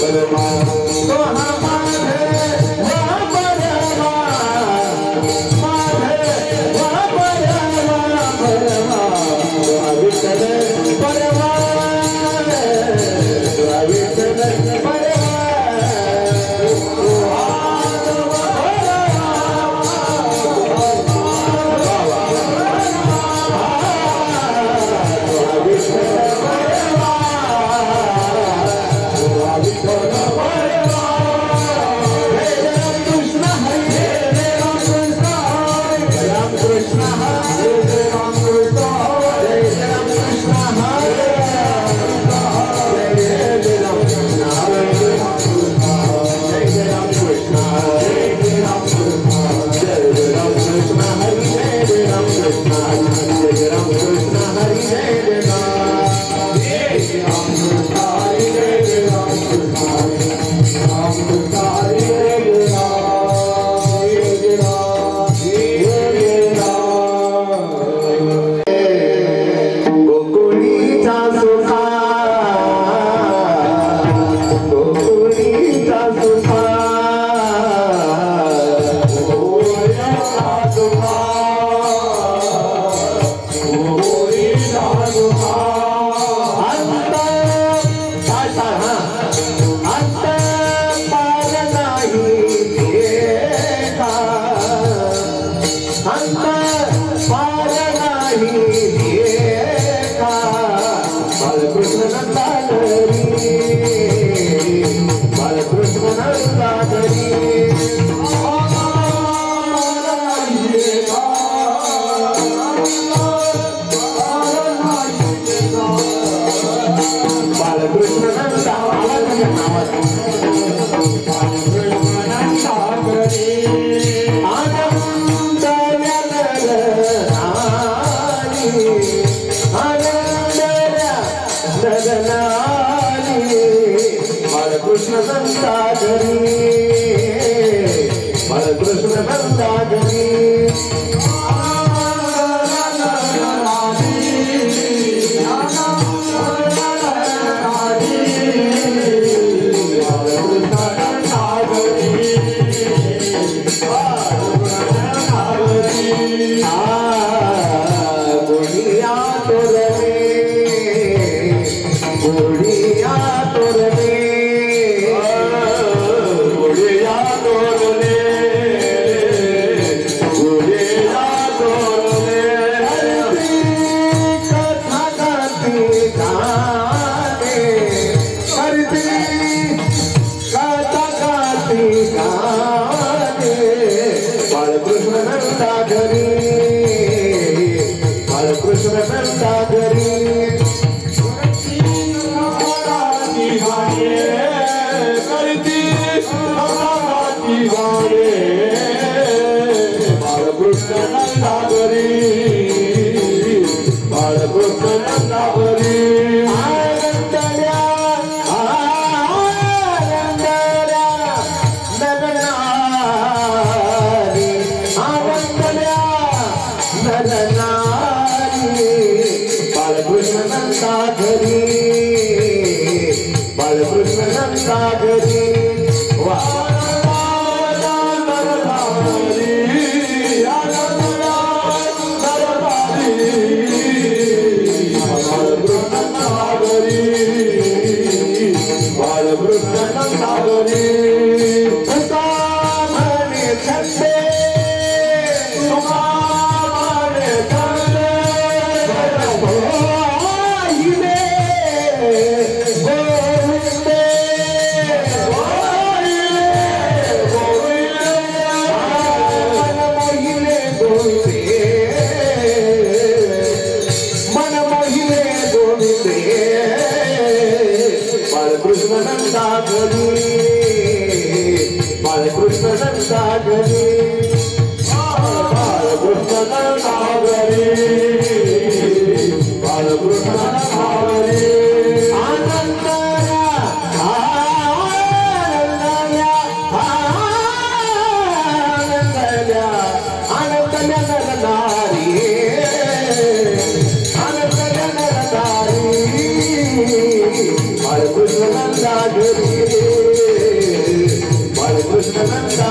Hare Krishna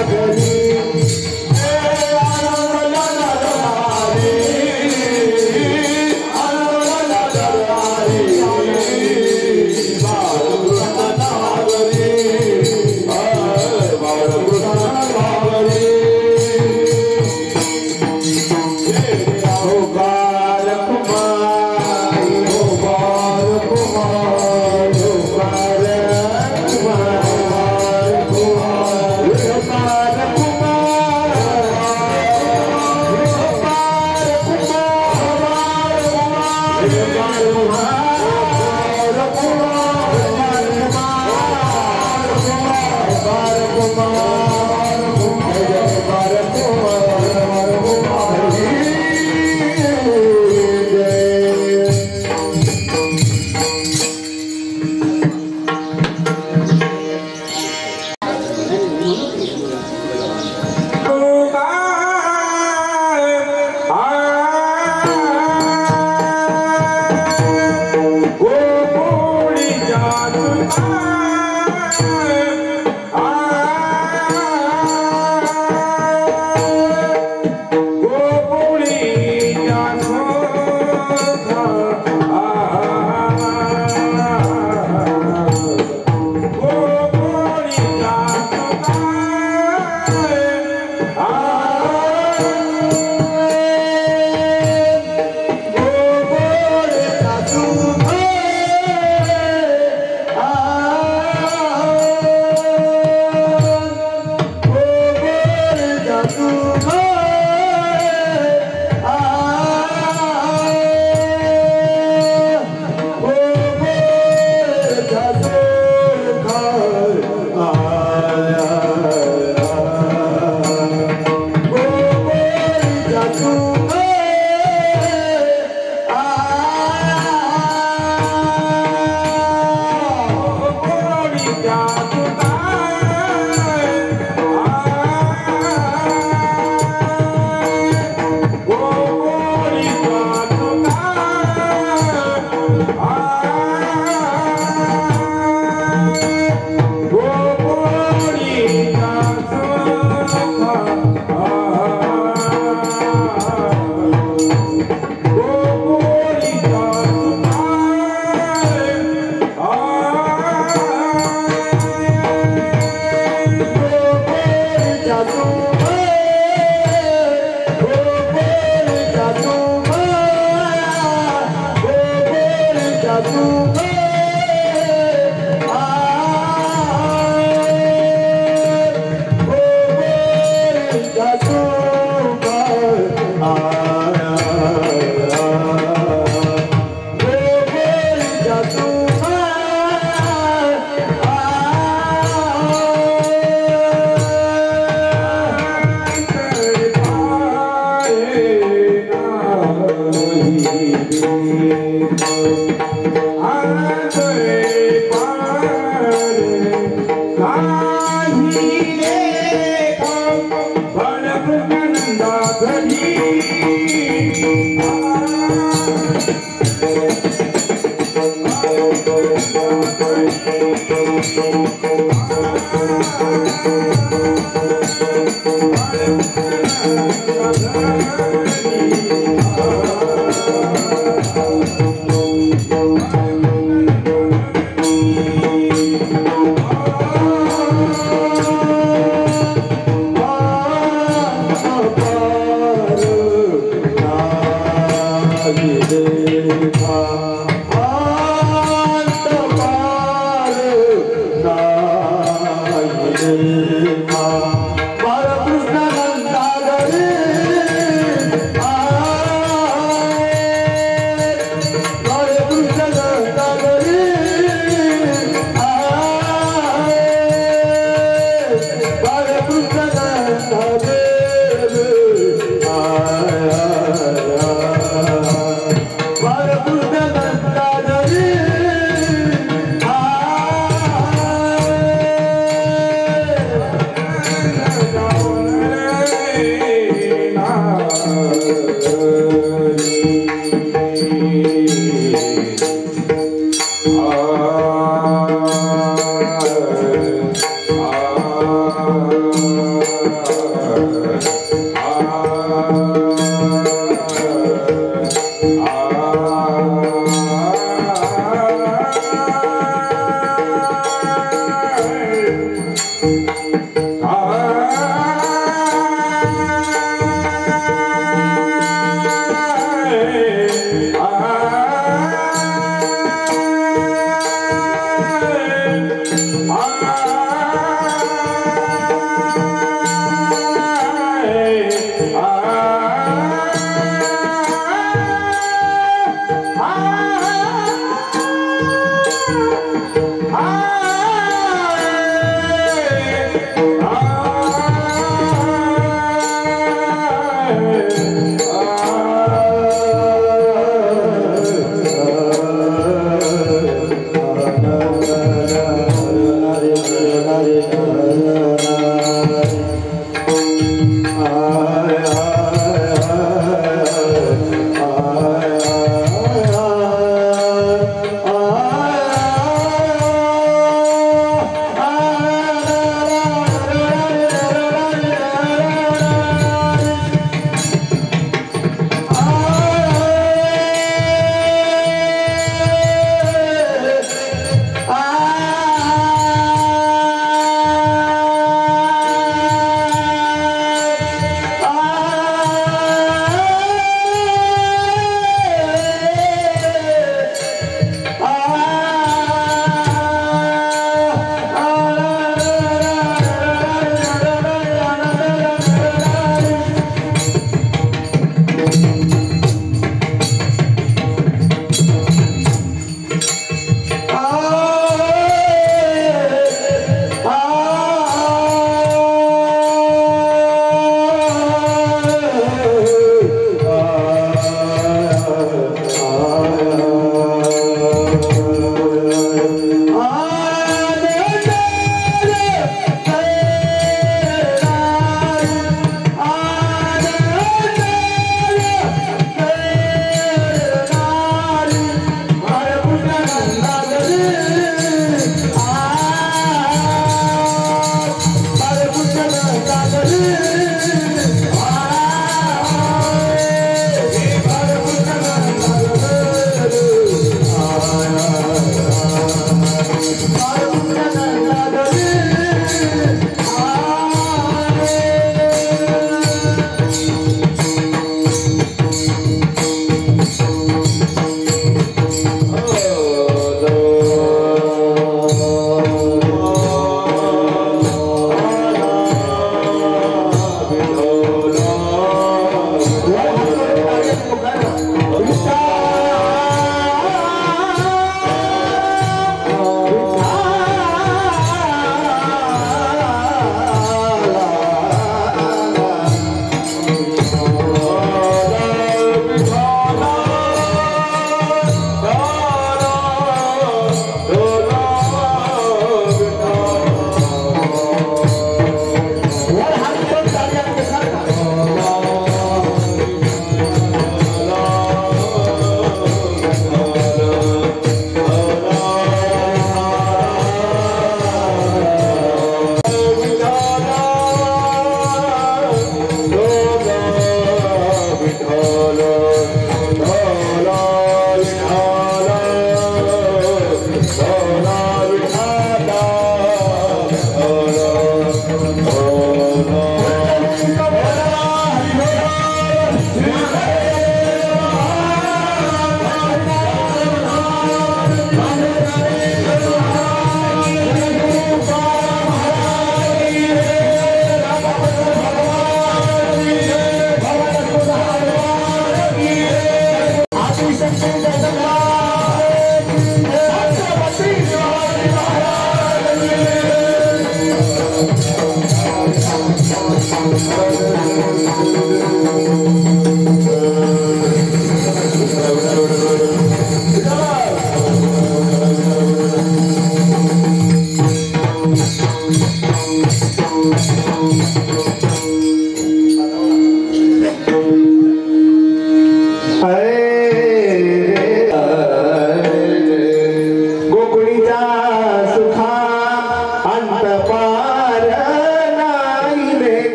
Thank you.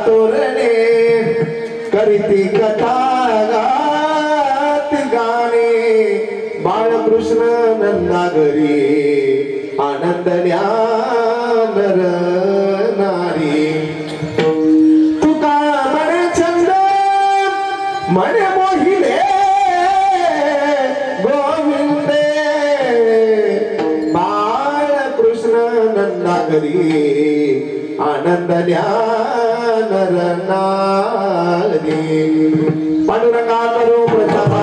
तोरणे करीती कथा गात गाणे बाळकृष्ण नंदा घरी आनंदल्या नर नारी तुका म्हणे छंद म्हणे मोहिले गोविंदे बाळकृष्ण नंदा घरी आनंदल्या नर नारी पांडुरंगा करू प्रथम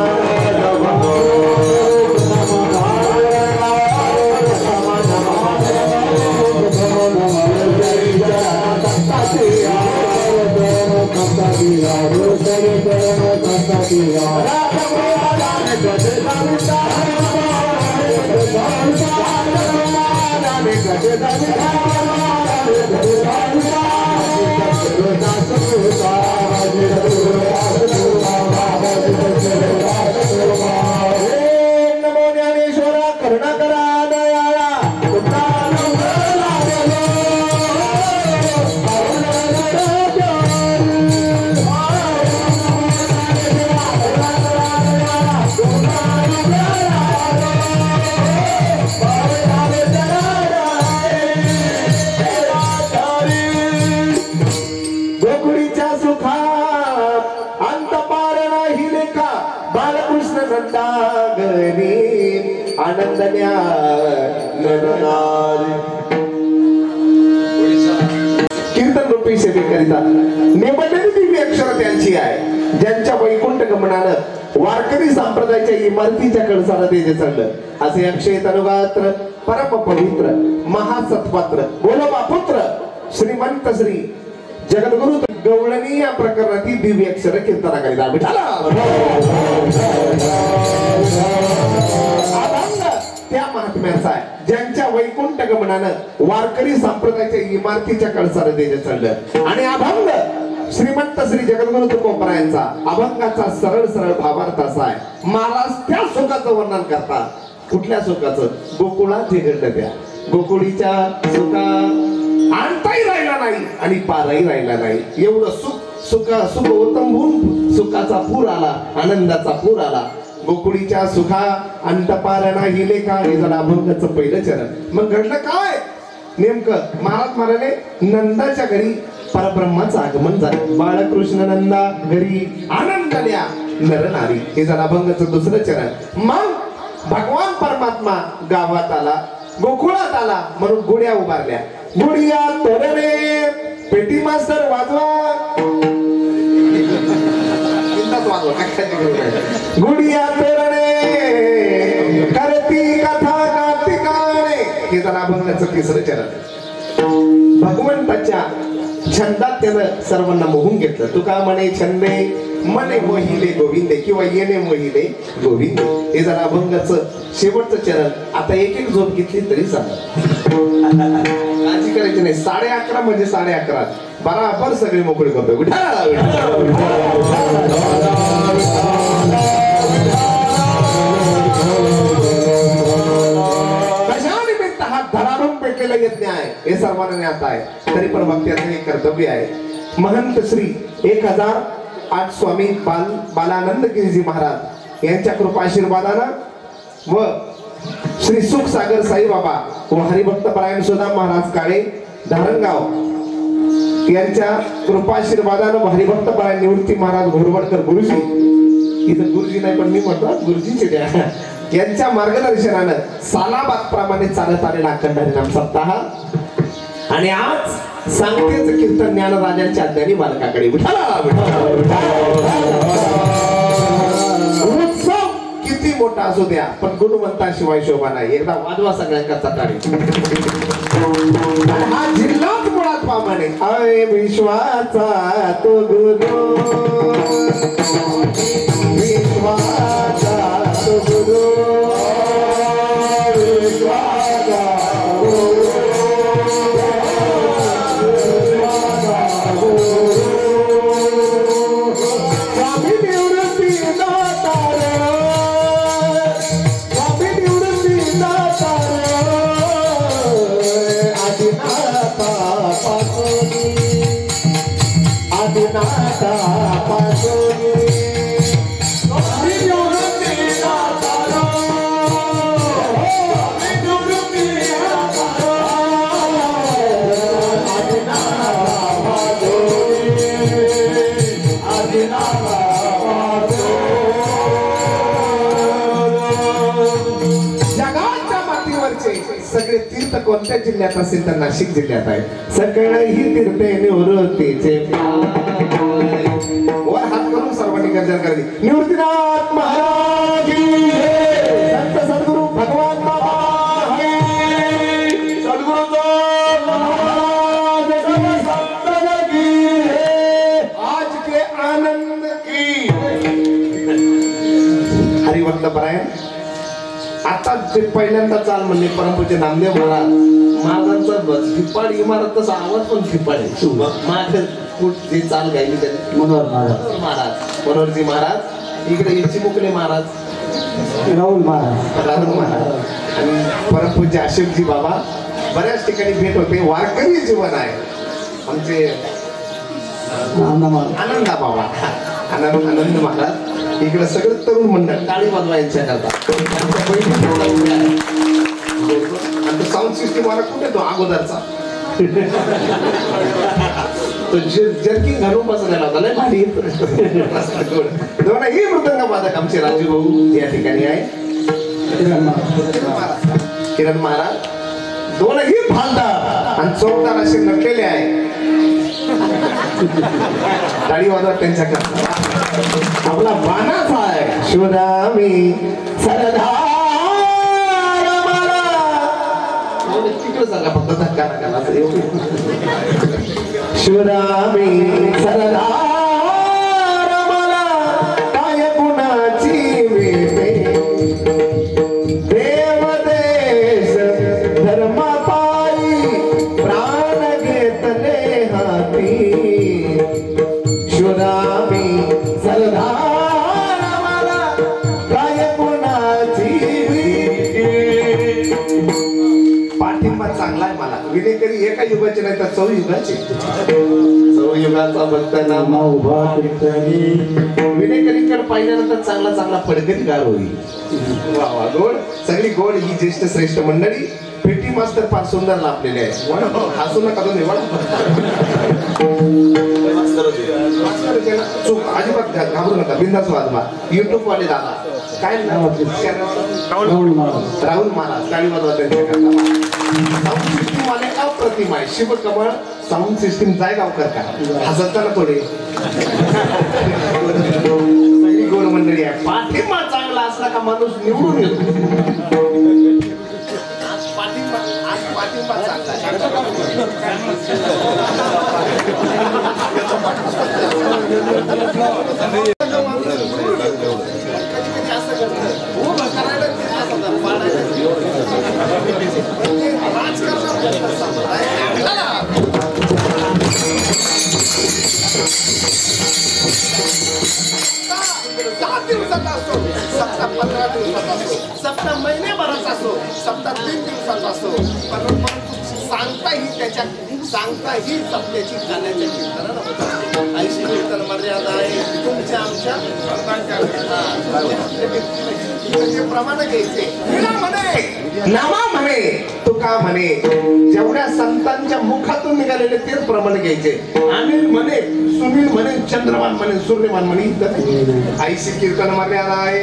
नमो ज्ञानेश्वरा करुणाकरा दयाळा गोकुळीच्या सुखात अंत पार नाही लेखा बाळकृष्ण नंदा घरी आनंदल्या नरनारी कीर्तन रूपी सेवेकरिता निवडलेली दिव्य अक्षर त्यांची आहे ज्यांच्या वैकुंठ गमनानं वारकरी संप्रदायाच्या इमारतीच्या कळसाला तेजे चढलं असे अक्षय तनुगात्र परम पवित्र महासत्पात्र बोलबा पुत्र श्रीमंत श्री जगद्गुरु गवळणी या प्रकरणातील दिव्य अक्षर कीर्तनाकरिता त्या महात्म्याचा आहे ज्यांच्या वैकुंठ गमनानं वारकरी संप्रदायाच्या इमारतीच्या कळसाला तेजे चढलं आणि अभंग श्रीमंत श्री जगद्गुरु तुकोबरायांचा अभंगाचा सरळ सरळ भावार्थ असा आहे महाराज त्या सुखाचं वर्णन करतात कुठल्या सुखाचं गोकुळात जे घडलं त्या गोकुळीच्या सुखा आणताही राहिला नाही आणि पारही राहिला नाही एवढं सुख ओतंबून सुखाचा पूर आला आनंदाचा पूर आला गोकुळीच्या सुखा अंतपार नाही लेखा हे झालं अभंगाचं पहिलं चरण मग घडलं काय नेमकं महाराज म्हणाले नंदाच्या घरी परब्रह्माचं आगमन झालं बाळकृष्ण नंदा घरी आनंदल्या नर नारी हे झालं अभंगाचं दुसरं चरण मग भगवान परमात्मा गावात आला गोकुळात आला म्हणून गुड्या उभारल्या गुडिया तोरणे पेटी मास्तर वाजवा गुडिया तोरणे करती कथा कार्तिकाने हे झालं अभंगाचं तिसरं चरण भगवंताच्या छंदात त्यानं सर्वांना मोहून घेतलं तुका म्हणे छंदे मने मोहिले गोविंदे किंवा येणे मोहिले गोविंदे हे झालं अभंगाचं शेवटचं चरण आता एक एक झोप घेतली तरी चालेल काळजी करायची नाही 11:30 म्हणजे 11:30 बराबर सगळी मोकळी करतो कशानिमित्त हा धडाडून पेटलेला यज्ञ आहे हे सर्वांना ज्ञात आहे तरी पण भक्ताचं एक कर्तव्य आहे महंत श्री 1008 स्वामी बालानंद गिरीजी महाराज यांच्या कृपा आशीर्वादानं व श्री सुख सागर साई बाबा व हरिभक्त परायण सुदाम महाराज काळे धारणगाव यांच्या कृपाशीर्वादानं हरिभक्त परायण निवृत्ती महाराज घोरवडकर गुरुजी इथं गुरुजी नाही पण मी म्हणतो गुरुजीचे द्या यांच्या मार्गदर्शनानं सालाबाद प्रमाणे चालत आलेला अखंड हरिनाम सप्ताह आणि आज सांगतेच कीर्तन ज्ञानराजांच्या अज्ञानी बालकाकडे उत्सव किती मोठा असू द्या पण गुणवंताशिवाय शोभा नाही एकदा वाजवा सगळ्यांचा चटाळी हा जिल्हाच मुळात पामाने अय विश्वाचा तो गुरु विश्वाचा तो गुरु विश्वाचा आदिनाथा पासोनी सगळे तीर्थ कोणत्या जिल्ह्यात असेल तर नाशिक जिल्ह्यात आहे. सगळी तीर्थे निवृत्तीचे वर हात करून सर्वांनी गर्जन करावी. निवृत्तीनाथ महाराज की जय. संत सद्गुरु भगवान बाबा की सद्गुरु महाराज की जय. आज के आनंद की हरिवंत परायण. आता ते पहिल्यांदा चाल म्हणले परमपूज्य नामदेव महाराजांचा फिपाड इमारत तसा आवाज पण फिपाड आहे. माझं जी चाल गायली त्याने मनोहरजी महाराज इकडे चिमुकले महाराज राहुल महाराज आणि परमपूज्य अशोकजी बाबा. बऱ्याच ठिकाणी भेट होते. वारकरी जीवन आहे आमचे आनंदा बाबा आनंद महाराज. इकडे सगळं तरुण मंडळ टाळी वाजवा यांच्या करता. साऊंड सिस्टीम वाला कुठे तो अगोदरचा तो जर्किंग घालून बसलेला होता लय भारी. ही मृदंग वादक आमचे राजू भाऊ या ठिकाणी आहे. किरण महाराज दोनही भालदार आणि चौकदार असे नटलेले आहे. टाळी वाजवा त्यांच्या करता. आपला बाणाच आहे शिवरामी सरदार तिकडे सांगा फक्त धक्का नका शिवरामी सरदार मला काय गुणाची वेते देव देश धर्म पायी प्राण घेतले हाती शिवरामी सरदार मला काय गुणाची पाठिंबा चांगला आहे मला. विनेकरी एका युगाचे नाही तर चौयुगाचे. चौयुगाचा भक्त नामा उभा विनेकरीकडे पाहिल्यानंतर चांगला चांगला फडकरी गार होईल. वा वा गोड सगळी गोड ही ज्येष्ठ श्रेष्ठ मंडळी. पेटी मास्तर फार सुंदर लाभलेले आहे. हसू नका तुम्ही चूक अजिबात घाबरू नका. बिंदास वाजवा. युट्यूब वाले दादा काय नाव राहुल महाराज टाळी वाजवा त्यांच्याकरता. साऊंड सिस्टीम वाले अप्रतिम आहे. शिवकमळ साऊंड सिस्टीम जायगावकर का हसताना थोडे सगळी गोड मंडळी आहे. पाठिंबा चांगला असला का माणूस निवडून येतो. पाठिंबा सप्ताह महिन्याभराचा असो सप्ताह 3 दिवसाचा असो परंतु सांगता ही सत्याची गाण्याच्या कीर्तनाला ऐशी कीर्तन मर्यादा आहे तुमच्या आमच्या प्रमाण घ्यायचे. नामा म्हणे तुका म्हणे जेवढ्या संतांच्या मुखातून निघालेले तेच प्रमाण घ्यायचे. अनिल म्हणे सुनील म्हणे चंद्रमान म्हणे सूर्यमान म्हणे ऐशी कीर्तन मर्यादा आहे.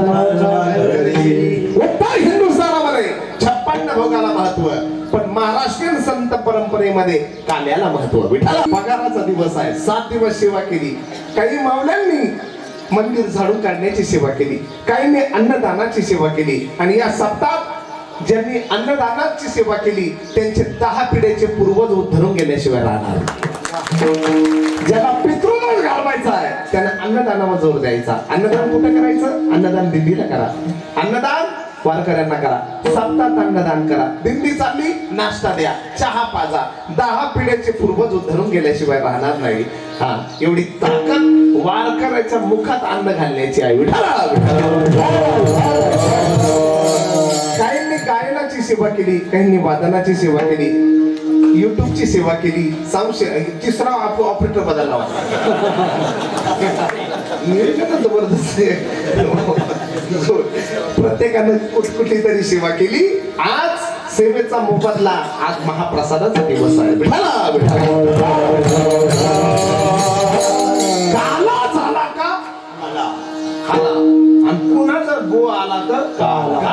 हिंदुस्थानामध्ये 56 भोगाला महत्व पण महाराष्ट्रीयन संत परंपरेमध्ये काल्याला महत्व. विठाला पगाराचा दिवस आहे. 7 दिवस सेवा केली. काही मावल्यांनी मंदिर झाडून काढण्याची सेवा केली. काहींनी अन्नदानाची सेवा केली. आणि या सप्ताहात ज्यांनी अन्नदानाची सेवा केली त्यांचे 10 पिढ्याचे पूर्वज उद्धरून गेल्याशिवाय राहणार. ज्याला पितृदोष घालवायचा आहे त्याने अन्नदानावर जोर द्यायचा. अन्नदान कुठं करायचं? अन्नदान दिंडीला करा. अन्नदान वारकऱ्यांना करा. सप्ताहात अन्नदान करा. दिंडी चालली नाश्ता द्या चहा पाजा. 10 पिढ्याचे पूर्वज उद्धरून गेल्याशिवाय राहणार नाही. हा एवढी ताकद वारकऱ्याच्या मुखात अन्न घालण्याची आहे. काहींनी गायनाची सेवा केली. काहींनी वादनाची सेवा केली. युट्यूबची सेवा केली, तिसरा ऑपरेटर बदलला जबरदस्त प्रत्येकानं कुठली तरी सेवा केली. आज सेवेचा मोबदला, आज महाप्रसादाचा दिवस आहे. काला झाला का खाला, आणि पुन्हा जर गो आला तर काला.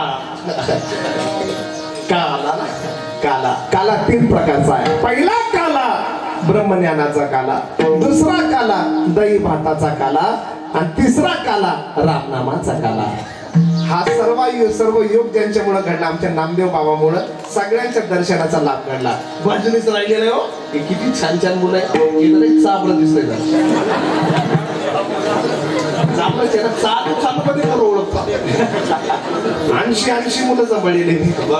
काला काला 3 प्रकारचा आहे. पहिला काला ब्रह्मज्ञानाचा काला, दुसरा काला दही भाताचा काला, आणि तिसरा काला रामनामाचा काला. हा सर्व योग ज्यांच्यामुळे घडला, आमच्या नामदेव बाबामुळे सगळ्यांच्या दर्शनाचा लाभ घडला. बाजूनेच राहिलेलं हो, हे किती छान छान मुलं आहे. चाबलं दिसतंय चालू मध्ये ओळखतो. 80 मुलं जमलेली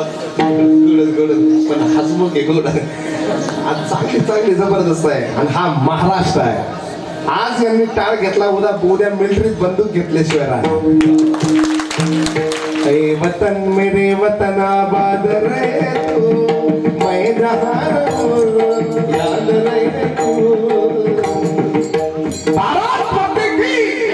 पण हसमुख आहे गोड. आज चांगली जबरदस्त आहे. आणि हा महाराष्ट्र आहे. आज यांनी टाळ घेतला, उद्या मिलिटरीत बंदूक घेतल्याशिवाय राहणार. वतन मेरे वतन आबाद रहे तू, मैं जहां रहूं याद रहे तू. भारत माते की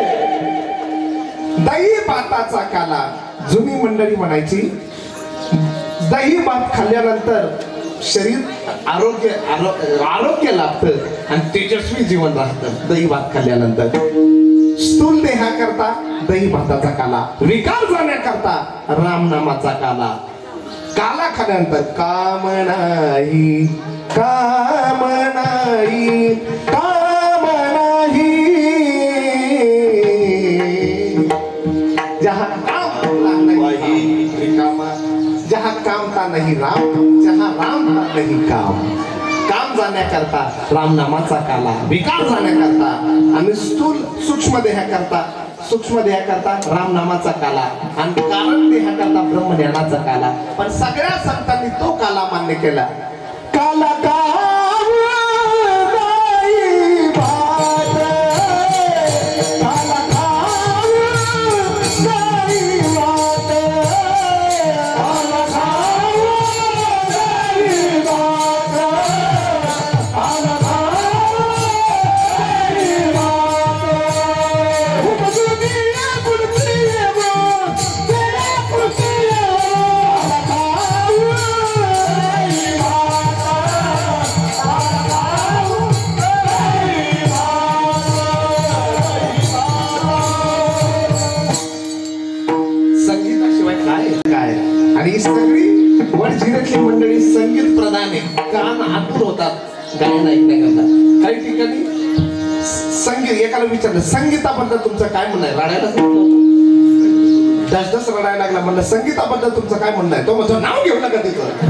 दही भाताचा काला. जुनी मंडळी म्हणायची दही भात खाल्ल्यानंतर शरीर आरोग्य लाभतं आणि तेजस्वी जीवन राहतं. दही भात खाल्ल्यानंतर स्थूल देहाकरता दही भाताचा काला, विकार जाण्याकरता रामनामाचा काला. काला खाल्यानंतर काम नाही काम नाही काम नाही, जहाँ काम नहीं रिकामा, जहाँ काम का नहीं राम, जहाँ राम का नहीं काम. काम जाण्याकरता रामनामाचा काला, विकार जाण्याकरता आणि सूक्ष्म देहाकरता रामनामाचा काला, आणि कारण देहाकरता ब्रह्मज्ञानाचा काला. पण सगळ्या संतांनी तो काला मान्य केला. काला आणि सगळी वडजिऱ्यातली मंडळी संगीत प्रधान आहे. कान आतुर होतात गायन ऐकण्याकरता. काही ठिकाणी संगीत, एकाला विचारलं संगीताबद्दल तुमचं काय म्हणणं आहे, रडायला दस रडायला लागला. म्हणलं संगीताबद्दल तुमचं काय म्हणणं आहे, तो माझं नाव घेऊ नका तिचं.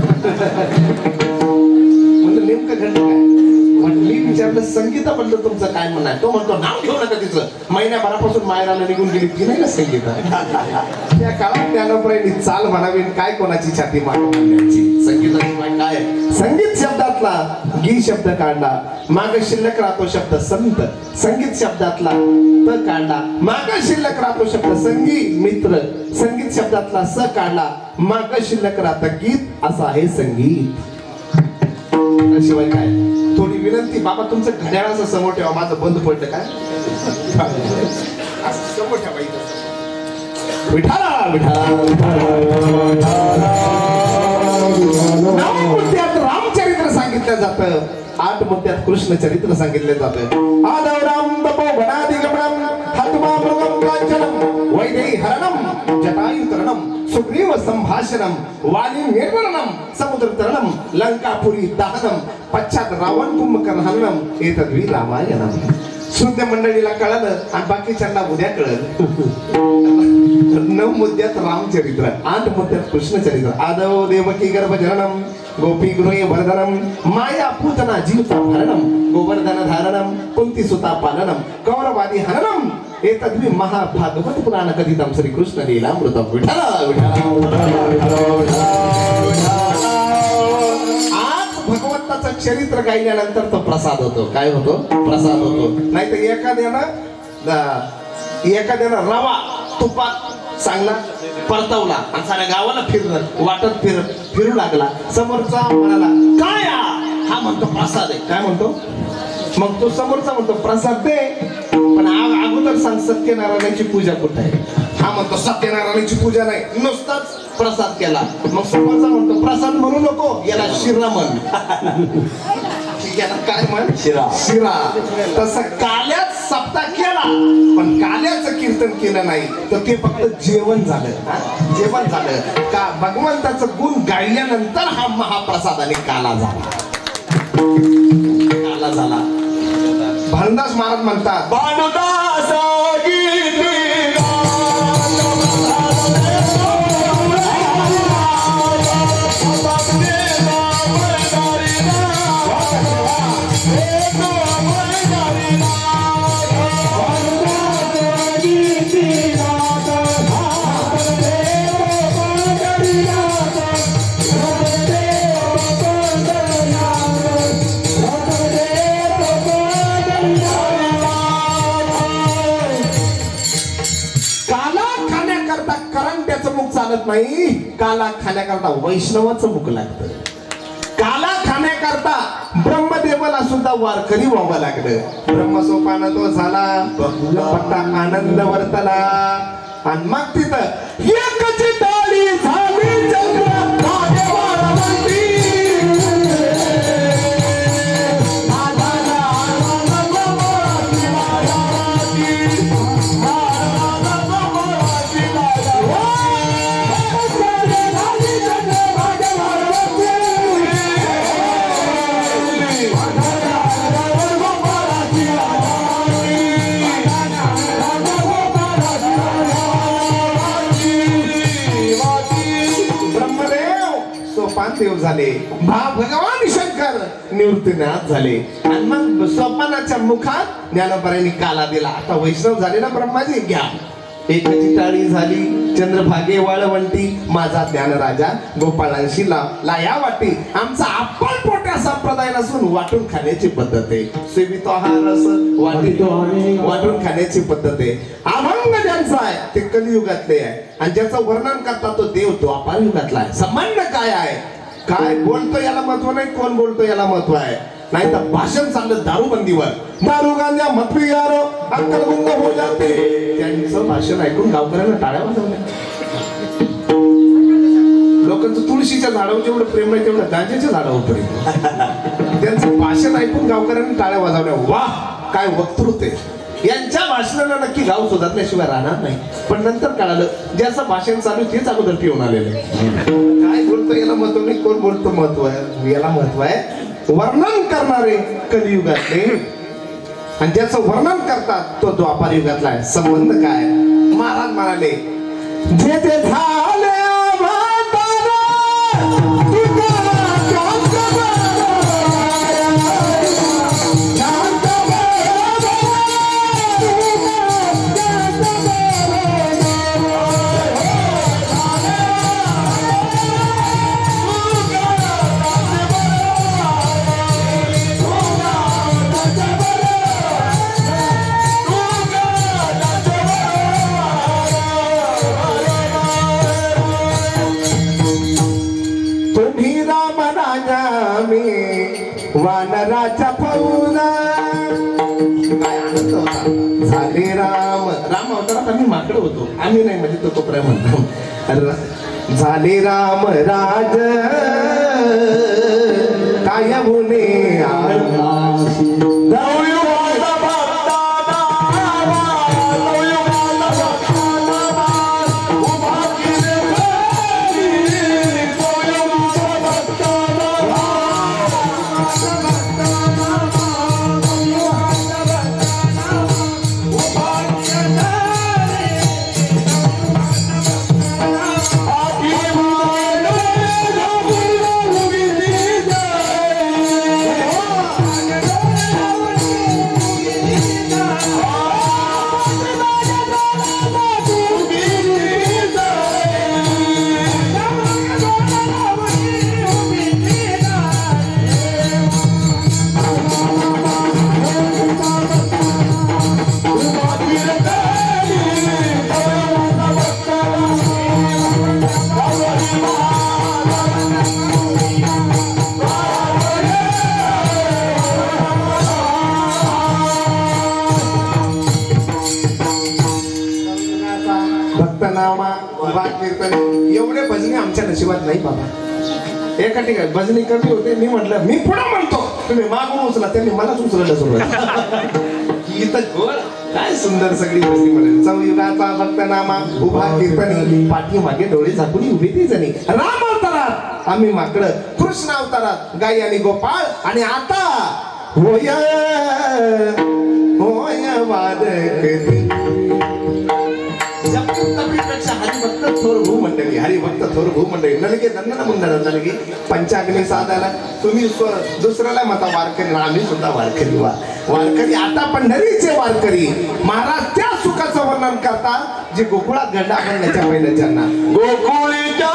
म्हणलं नेमकं घडलं काय. मी विचारलं संगीताबद्दल तुमचं काय म्हणणं आहे, तो म्हणतो नाव घेऊ नका तिचं. महिन्याभरापासून मायराला निघून गेली ती नाही ना संगीत. त्या काळात ज्ञानोबरायांनी चाल म्हणावी, काय कोणाची छाती मांडायची. संगीताशिवाय काय. संगीत शब्दातला गी शब्द काढला, माग शिल्लक राहतो शब्द संत. संगीत शब्दातला त काढला, माग शिल्लक राहतो शब्द संगी मित्र. संगीत शब्दातला स काढला, माग शिल्लक राहतं गीत. असं आहे संगीत. शिवाय काय. थोडी विनंती, बाबा तुमचं घड्याळाचं समोर ठेवा, माझं बंद पडलं काय समोर ठेवा. विठाला विठाला. 9 मुद्द्यात रामचरित्र सांगितलं जातं, 8 मुद्द्यात कृष्ण चरित्र सांगितलं जातं. आदव राम तपो वनादिगमनम हतमा मृगम कांचनम वैदेही हरणम जटायु तरणम सुग्रीव संभाषणम वाली निर्वरणम समुद्र तरणम लंकापुरी दहनम पश्चात रावण कुंभकर्णहनम एतद्वी रामायणम. शुद्ध मंडळीला कळलं आणि बाकीच्यांना उद्या कळलं. 9 मुद्द्यात रामचरित्र, 8 मुद्द्यात कृष्ण चरित्र. आदव देवकी गर्भजननम गोपी गृहे वर्धनम माया पूजना जीवता भरणम गोवर्धन धारणम कुंती सुता पालनम कौरवादी हननम एतद्वी महाभागवत पुराण कथितम श्री कृष्ण लीलामृतम. आज भगवंताचं चरित्र गायल्यानंतर तो प्रसाद होतो. काय होतो? प्रसाद होतो. नाही तर एखाद्यानं रवा तुपात चांगला परतवला आणि साऱ्या गावाला फिरलं, वाटत फिरू लागला. समोरचा म्हणाला काय हा म्हणतो प्रसाद आहे. काय म्हणतो मग तो समोरचा म्हणतो प्रसाद दे, पण अगोदर सांग सत्यनारायणाची पूजा कुठे आहे. हा म्हणतो सत्यनारायणाची पूजा नाही, नुसताच प्रसाद केला. मग समोरचा म्हणतो प्रसाद म्हणू नको, याला शिरा म्हण. याला काय म्हण, शिरा. शिरा. तसं काल्याच सप्ताह केला, पण काल्याचं कीर्तन केलं नाही तर ते फक्त जेवण झालं. जेवण झालं का भगवंताचं गुण गायल्यानंतर हा महाप्रसादाने काला झाला. काला झाला. भानदास महाराज म्हणतात भानदास चालत नाही, काला खाण्याकरता वैष्णवाचं मुख लागतं. काला खाण्याकरता ब्रह्मदेवाला सुद्धा वारकरी व्हावं लागलं. ब्रह्मसोपान तो झाला, फक्त आनंद वर्तला. आणि मग तिथं एकची टाळी झाली चंद्र भाग्यवानवंती. देव झाले, भगवान शंकर निवृत्तीनाथ झाले. आणि मग सोपानाच्या मुखात ज्ञानोबरांनी काला दिला. आता वैष्णव झाले ना ब्रह्माजी, घ्या. एकाची टाळी झाली चंद्रभागे वाळवंटी, माझा ज्ञान राजा गोपाळांशी लाया वाटी. आमचा आपण पोट्या संप्रदाय नसून वाटून खाण्याची पद्धत आहे. सेवितो आहार असं वाटून खाण्याची पद्धत आहे. अभंग ज्यांचा आहे ते कलियुगातले आहे, आणि ज्याचं वर्णन करता तो देव द्वापार युगातला आहे. संबंध काय आहे, काय बोलतो याला महत्व नाही, कोण बोलतो याला महत्व आहे. नाही तर भाषण चाललं दारूबंदीवर, दारू गांजा मत पियारो अक्कल गुंग हो जाते. त्यांचं भाषण ऐकून गावकऱ्यांना टाळ्या वाजवल्या. लोकांचं तुळशीच्या झाडावर जेवढं प्रेम आहे तेवढं गांजाच्या झाडावर प्रेम. त्यांचं भाषण ऐकून गावकऱ्यांना टाळ्या वाजवल्या. वाह, काय वक्तृत्व आहे. यांच्या भाषणाला नक्की गाव सुधारल्याशिवाय राहणार नाही. पण नंतर कळालं ज्याचं भाषण चालू तेच अगोदर पिऊन आलेले. काय बोलतो याला महत्व नाही, कोण बोलतो महत्व आहे, याला महत्व आहे. वर्णन करणारे कलियुगातले, आणि ज्याचं वर्णन करतात तो द्वापार युगातला आहे. संबंध काय, महाराज म्हणाले जे ते झाले वानराच्या फौजा. काय आनंद होता. झाले राम राम अवतारात आम्ही माकडं होतो, आम्ही नाही म्हणजे तो कोपऱ्या म्हणतो. झाले राम राज काय होणे नामा उभा कीर्तन एवढे भजनी आमच्या नशिबात नाही बाबा. एका ठिकाणी भजनी कमी होते. मी म्हटलं मी पुढे म्हणतो तुम्ही मागून उचला. त्यांनी मलाच उचललं सुरुवात. इथं काय सुंदर सगळी भजनी म्हणाली. चौयुगाचा भक्त नामा उभा कीर्तनी पाठीमागे डोळे झाकून उभी ती जणी. राम अवतारात आम्ही माकडं, कृष्ण अवतारात गाई आणि गोपाळ, आणि आता होय होय वादकरी. हरिभक्त थोर भूमंडळी, हरिभक्त थोर भूमंडळी नलगे दंडन मंडळ नलगे पंचाग्नी साधायला तुम्ही दुसऱ्याला म्हणता वारकरी, आम्ही सुद्धा वारकरी. वारकरी आता पंढरीचे वारकरी महाराज त्या सुखाचं वर्णन करता जे गोकुळात घडला घडण्याच्या पहिल्या ज्यांना. गोकुळीच्या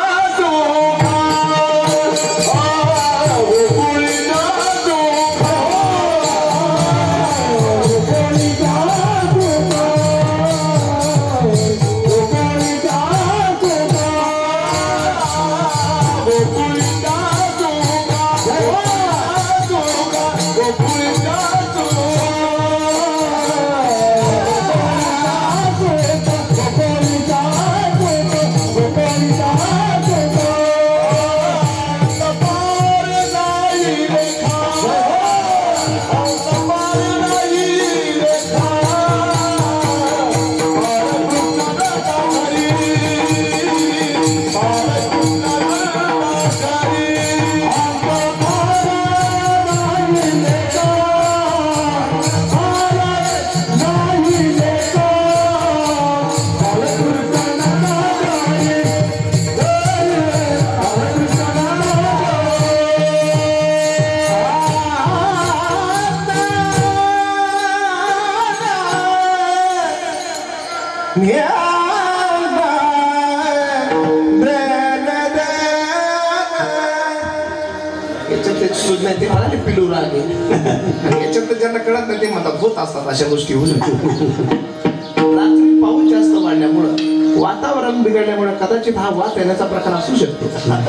याच्यात ज्यांना कळत नाही ते म्हणतात होत असतात अशा गोष्टी. रात्री पाऊस जास्त वाढल्यामुळं वातावरण बिघडल्यामुळे कदाचित हा वाद येण्याचा प्रकार असू शकतो.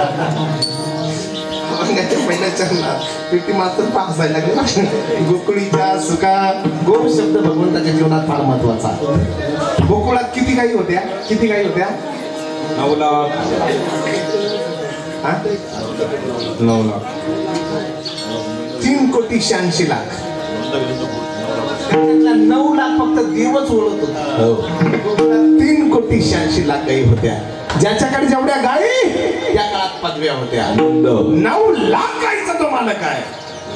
पहिल्याच्या पेटी मात्र पासायला लागले. गोकुळीच्या सुका गो शब्द भगवंताच्या जीवनात फार महत्वाचा. गोकुळात किती गायी होत्या? किती गायी होत्या? 9 लाख. 9 लाख. 3,86,00,000. 9 लाख फक्त देवच ओळखत होता. 3,86,00,000 गायी होत्या. ज्याच्याकडे जेवढ्या गायी त्या काळात पदव्या होत्या. 9 लाख गायीचा जो मालक आहे,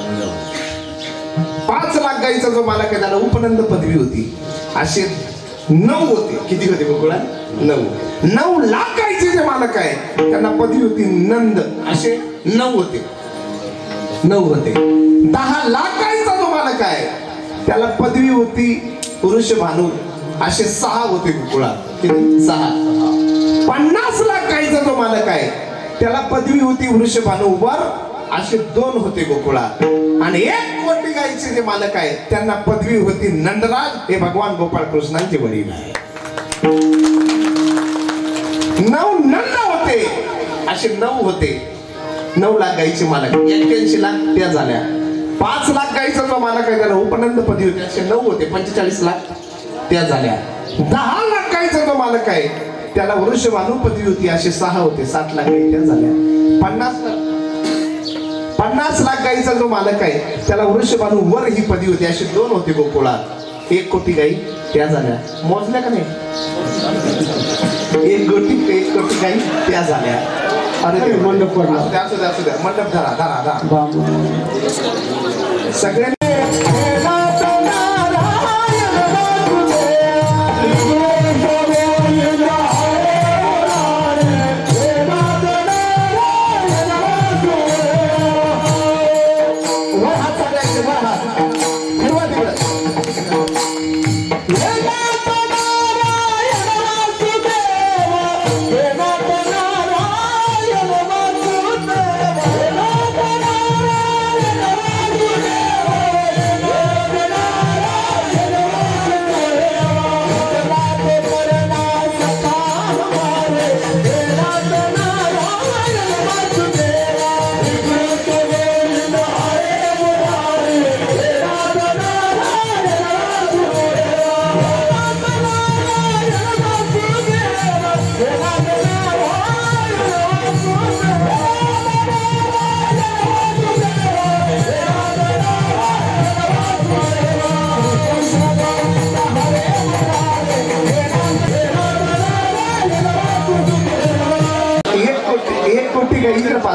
5 लाख गायीचा जो मालक आहे त्याला उपनंद पदवी होती. असे 9 होते. किती होते गोकुळात? 9 लाख गायीचे जे मालक आहे त्यांना पदवी होती नंद. असे 9 होते. 9 होते. 10 लाख गायीचा जो मालक आहे त्याला पदवी होती वृषभानू. असे 6 होते गोकुळात. किती? 6. 50 लाख गायीचा जो मालक आहे त्याला पदवी होती वृषभानूवर. असे 2 होते गोकुळात. आणि 1 कोटी गायीचे जे मालक आहे त्यांना पदवी होती नंदराज. हे भगवान गोपाळ कृष्णांचे वडील आहे. 9 नंद होते. असे 9 होते. 9 लाख गायीचे मालक. 81 लाख त्या झाल्या. 5 लाख गायीचा जो मालक आहे त्याला उपनंद पदवी होती. असे 9 होते. 45 लाख त्या झाल्या. 10 लाख गायीचा जो मालक आहे त्याला वृषभानू पदवी होती. असे 6 होते. 7 लाख गायी त्या झाल्या. 50 लाख गायीचा जो मालक आहे त्याला वृषभानू वर ही पदवी होती. असे 2 होते गोकुळात. 1 कोटी गायी त्या झाल्या. मोजल्या का नाही? 1 कोटी गायी त्या झाल्या. अरे मंडप पडला. असू द्या मंडप धरा. सगळ्यांनी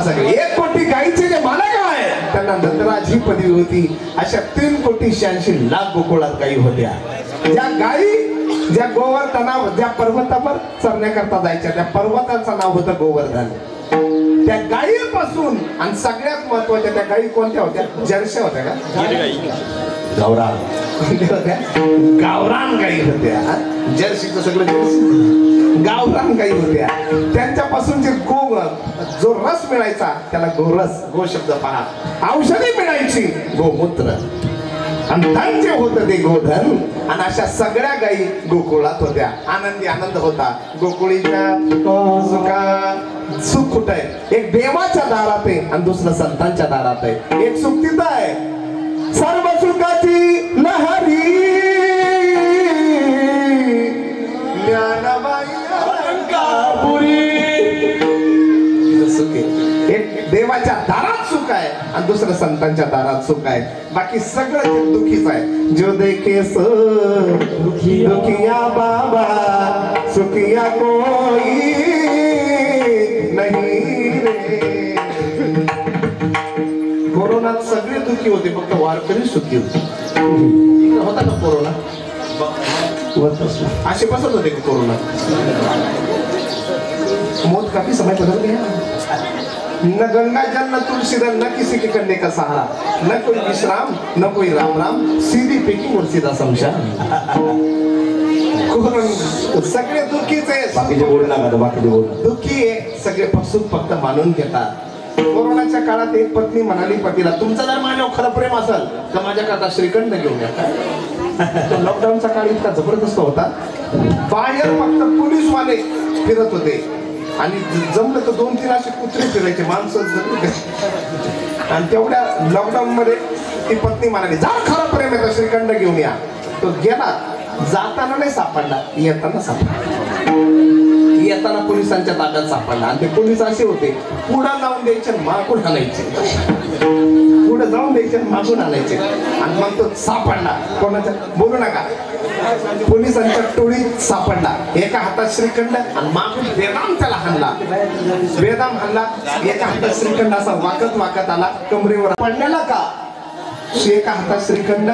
सगळे 1 कोटी गायीचे जे मालक आहे त्यांना नंदराज ही पदवी होती. अशा 3,86,00,000 गोकुळात गायी होत्या. ज्या गायी ज्या गोवर्धनावर ज्या पर्वतावर चरण्याकरता जायच्या त्या पर्वताचं नाव होतं गोवर्धन. त्या गायीपासून आणि सगळ्यात महत्वाच्या त्या गायी कोणत्या होत्या? जर्सी होत्या का? गावरान. कोणत्या होत्या? गावरान गायी होत्या. जर्सीचं सगळं जर्सी गावरान गायी होत्या. त्यांच्यापासून जे जो रस मिळायचा त्याला गोरस, गो शब्द पहा. औषधी मिळायची गोमूत्र आणि धन जे होतं ते गोधन. आणि अशा सगळ्या गायी गोकुळात होत्या. आनंदी आनंद होता. गोकुळीच्या सुखा सुख कुठं आहे? एक देवाच्या दारात आहे आणि दुसरं संतांच्या दारात आहे. एक सुख तिथं आहे सर्व सुखाची लहरी ज्ञानबाई अलंकापुरी. एक देवाच्या दारात सुख आहे आणि दुसरं संतांच्या दारात सुख आहे. बाकी सगळं जग दुखीच आहे. जो देखे सो दुखिया बाबा सुखिया कोई नाही रे. कोरोनात सगळे दुखी होते फक्त वारकरी सुखी होते. होता का कोरोना? असे बसत होते कोरोना. मौत काफी समय बदल गया. न गंगा जल न तुलसी दल न किसी के करने का सहारा न कोई विश्राम न कोई राम राम सीधी पेकिंग और सीधा शमशान. सगळे दुःखीच आहे. बाकीचे बोलू नका. बाकीचे बोलू दुःखी आहे सगळे फक्त मानून घेतात. कोरोनाच्या काळात एक पत्नी म्हणाली पतीला तुमचं जर माझ्यावर खरं प्रेम असेल तर माझ्याकरता श्रीखंड घेऊन या. लॉकडाऊनचा काळ इतका जबरदस्त होता. बाहेर फक्त पोलीसवाले फिरत होते आणि जमलं तर 2-3 असे कुत्रे फिरायचे माणसं. आणि तेवढ्या लॉकडाऊन मध्ये ती पत्नी म्हणाली जा खरं प्रेम आहे तर श्रीखंड घेऊन या. तो गेला. जाताना नाही सापडला, येताना सापडला. येताना पोलिसांच्या ताब्यात सापडला. आणि ते पोलीस असे होते पुढं जाऊन द्यायचे मागून आणायचे. पुढे जाऊन द्यायचे मागून आणायचे. आणि मग तो सापडला. कोणाच्या बोलू नका. पोलिसांच्या टोळीत सापडला. एका हातात श्रीखंड आणि मागून बेदाम त्याला हाणला. बेदाम हाणला. एका हातात श्रीखंड असा वाकत वाकत आला कमरेवर पडलेला का. एका हातात श्रीखंड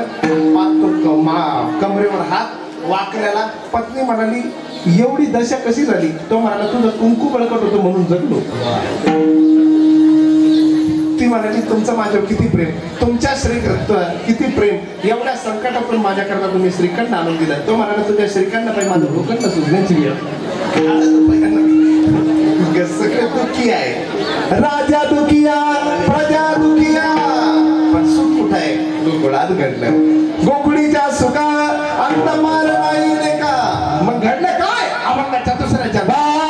कमरेवर हात वाकण्याला. पत्नी म्हणाली एवढी दशा कशी झाली. तो म्हणाला तुझं कुंकू बळकट होतं म्हणून जगलो. ती म्हणाली तुमचं माझ्यावर किती प्रेम, तुमच्या किती प्रेम. एवढ्या संकटातून माझ्याकरता तुम्ही श्रीखंड आणून दिलं. तो म्हणाला तुझ्या श्रीखंड पाहिजे माझं भूखंड सुजण्याची वेळ. सगळे दुःखी आहे. राजा दुखिया प्रजा दुखिया पण सुख कुठं आहे? गोकुळात घडलं. गोकुळीच्या सुखा अंत मार नाही रे का. मग घडलं काय? अभंगाच्या दुसऱ्याच्या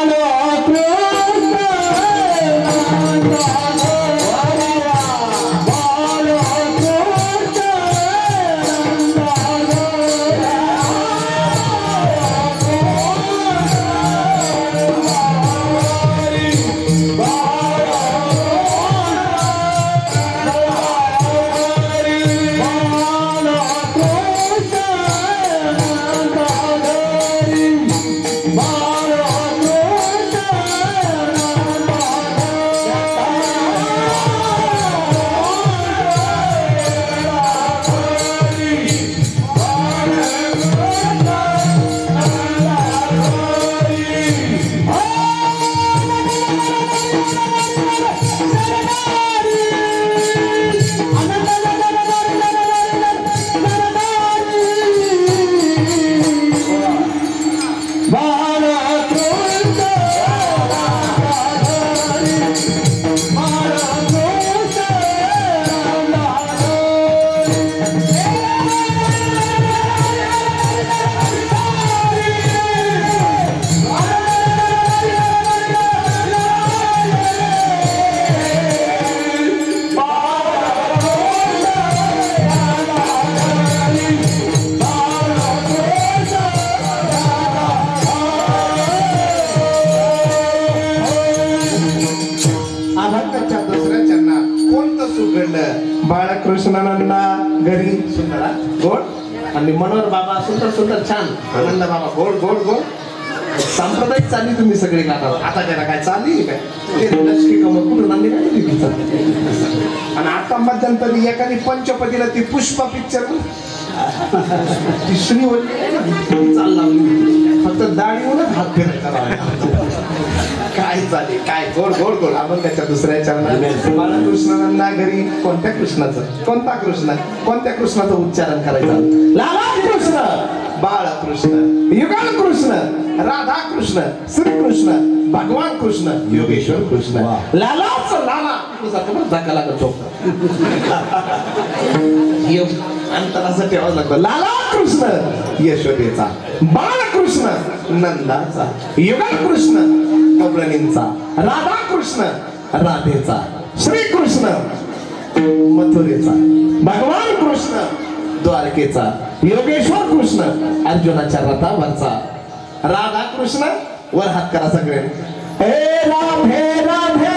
बाळकृष्णानंदा घरी सुंदरा गोड आणि मनोहर बाबा सुंदर सुंदर छान. आनंद बाबा गोड गोड गोड. सांप्रदायिक चाली तुम्ही सगळे गातात. आता त्याला काय चालली काय ते लष्करी कमर कुठं आणली काय माहिती तिचं. आणि आता मध्यंतरी एखादी पंचपतीला ती पुष्पा पिक्चर ती श्रीवल्ली चाल लावली फक्त दाढीवरच हात फिरायचा. काय चाले काय गोड गोड गोड. आपण त्याच्या दुसऱ्या चरणात बाळकृष्णानंदा घरी कोणत्या कृष्णाचं कोणता कृष्ण कोणत्या कृष्णाचं उच्चारण करायचा. लाला कृष्ण बाळकृष्ण युगल कृष्ण राधा कृष्ण श्रीकृष्ण भगवान कृष्ण योगेश्वर कृष्ण. लालाच लाला धक्का लागत अंतराचं ठेवावं लागतं. लाला कृष्ण यशोदेचा बाळकृष्ण नंदाचा युगल कृष्ण कमलिनीचा राधा कृष्ण राधेचा श्रीकृष्ण मथुरेचा भगवान कृष्ण द्वारकेचा योगेश्वर कृष्ण अर्जुनाच्या रथावरचा राधा कृष्ण वर हात करा सगळे. हे राधे राधे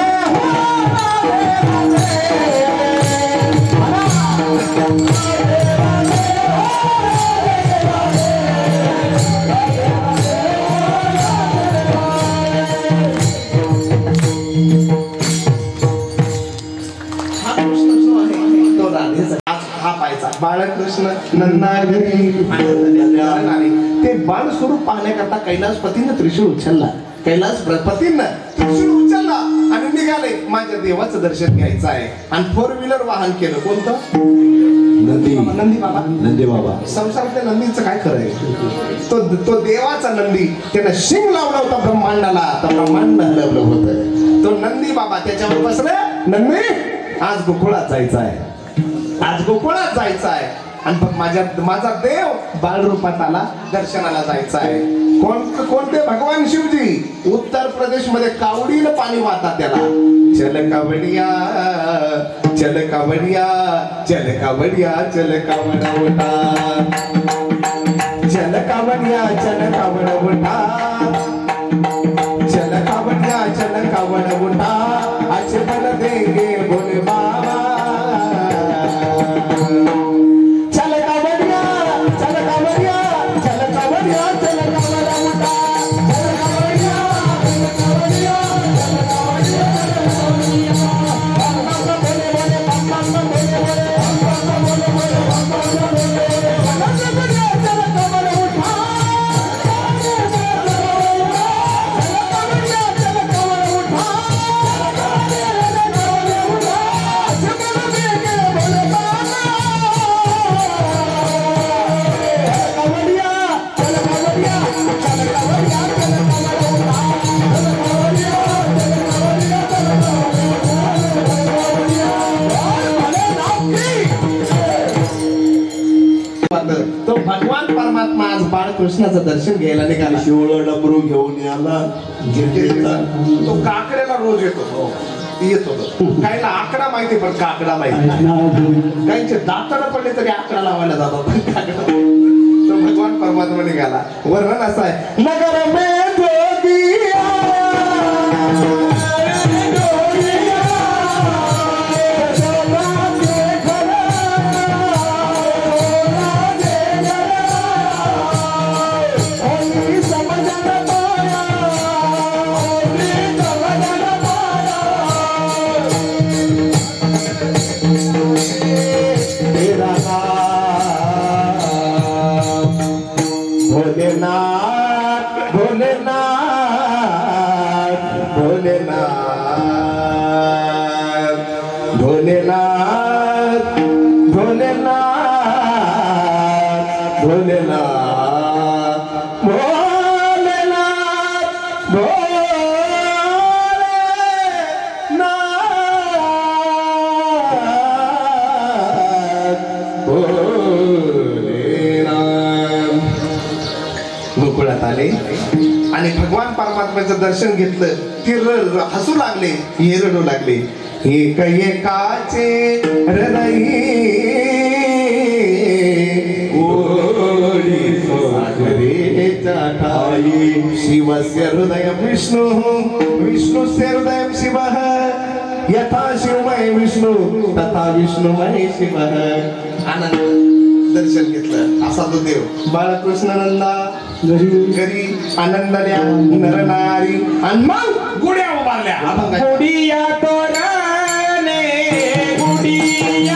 बाळकृष्ण नंदाघरी ते बाण स्वरूप पाहण्याकरता कैलासपतीनं त्रिशूळ उचलला. कैलासपतीनं त्रिशूळ उचलला आणि निघाले माझ्या देवाचं दर्शन घ्यायचं आहे. आणि 4 व्हीलर वाहन केलं. कोणतं नंदी बाबा नंदी बाबा. संसारातल्या नंदीचं काय खरं आहे. तो देवाचा नंदी त्यानं शिंग लावला होता ब्रह्मांडाला. तर ब्रह्मांड हलवलं होतं. तो नंदी बाबा त्याच्यावर बसले. नंदी आज गोकुळात जायचं आहे. आज गोकुळात जायचं आहे. आणि बघ माझा देव बाळरूपात आला. दर्शनाला जायचं आहे. कोणते भगवान शिवजी उत्तर प्रदेश मध्ये कावडीनं पाणी वाहतात त्याला. चल कावडिया चल कावडिया चल कावडिया चल कावड उठा चल कावडिया चल कावड उठा चल कावडिया चल कावड उठा आज बल देंगे बोले बाबा. तो भगवान परमात्मा आज बाळकृष्णाचं दर्शन घ्यायला निघाला. शिवळ डमरू घेऊन याला तो काकड्याला रोज येतो. काहीला आकडा माहिती पण काकडा माहिती. काहींचे दाताला पडले तरी आकडा लावायला जातो. तो भगवान परमात्मा निघाला. वर्णन असं आहे. नगर में जोगिया भोलेनाथ भोलेनाथ भोलेनाथ भोलेनाथ भोलेनाथ भोलेनाथ भोलेनाथ गोकुळात आले आणि भगवान परमात्म्याचं दर्शन घेतलं. ते हसू लागले. हे रडू लागले. एक एकाचे हृदय सागरेच्या ठाई शिवस्य हृदय विष्णु विष्णुस्य हृदय शिव यथा शिवमय विष्णु तथा विष्णुमय शिव. आनंद दर्शन घेतलं असा तो देव बाळकृष्णानंदा घरी आनंदाल्या नरनारी आणि मग गुड्या उभारल्या गुडिया तोराने गुडिया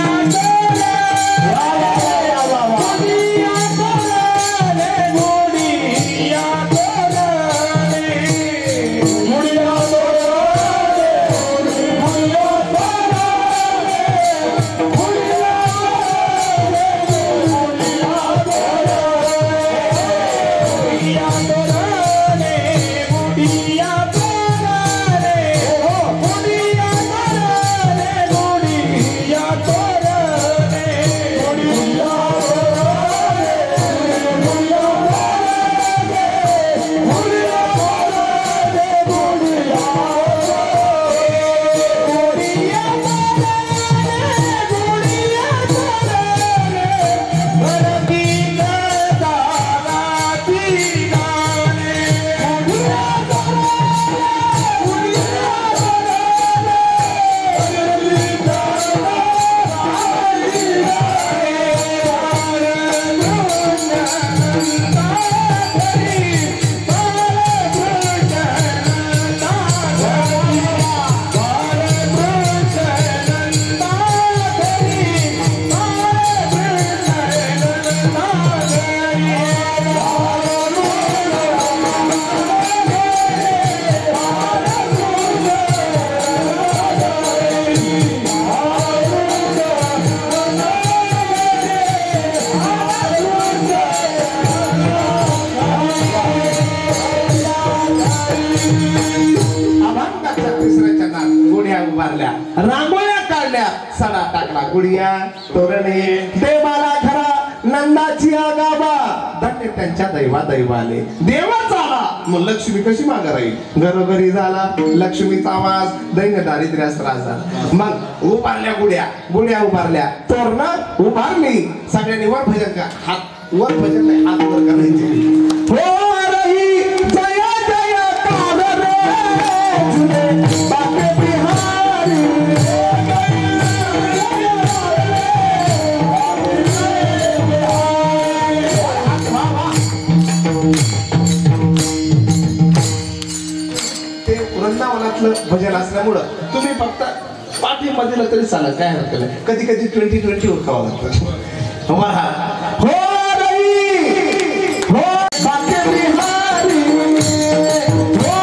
रांगोळ्या काढल्या सडा टाकला गुडिया तोरणे देवाला खरा नंदाची गाबा धन्य त्यांच्या दैवाले देवाचा आला मग लक्ष्मी कशी मागे राहील घरोघरी झाला लक्ष्मीचा आवाज दैन्य दारिद्र्यास त्रास झाला मग उभारल्या गुड्या उभारल्या तोरण उभारली सगळ्यांनी वर भजन का हात वर भजन नाही हात वर करायचे हो रही जय जय काल रे जुने बाके बिहारी ते वृंदावनातलं भजन असल्यामुळं तुम्ही फक्त पाठीमध्ये तरी चालत काय हरकत नाही कधी कधी 20-20 उरकावं लागतं हो रही हो बाके बिहारी हो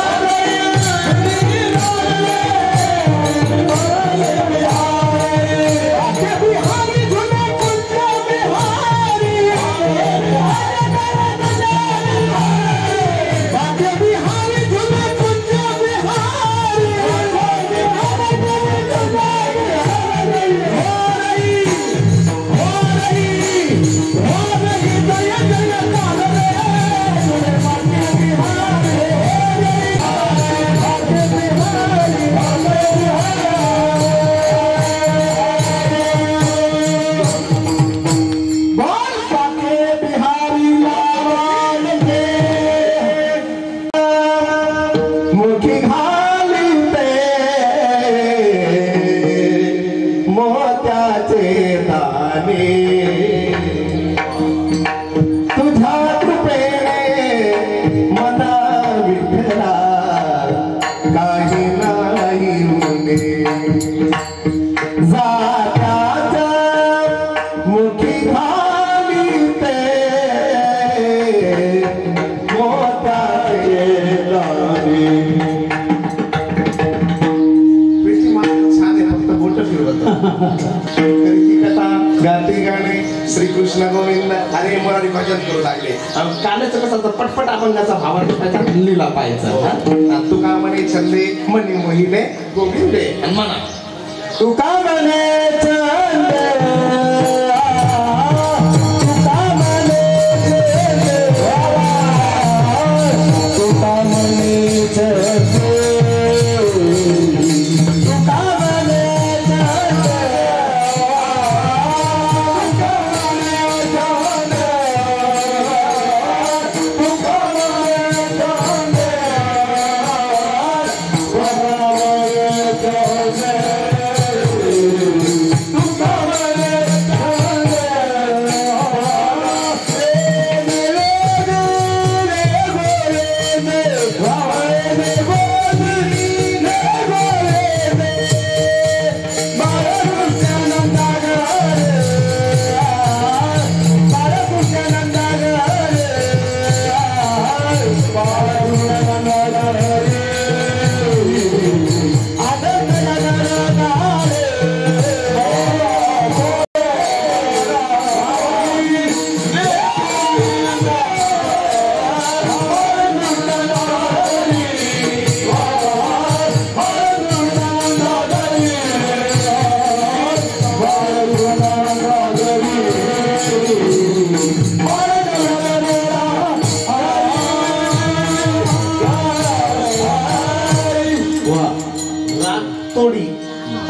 श्रीकृष्ण गोविंद हरे मुरारी भजन करू लागले कालच कसं पटपट अभंगाचा भावार्थ त्याच्या लिहिला पाहिजे तुका म्हणे छंदे मनी मोहिले गोविंदे म्हणा तुका म्हणे छंदे Come on,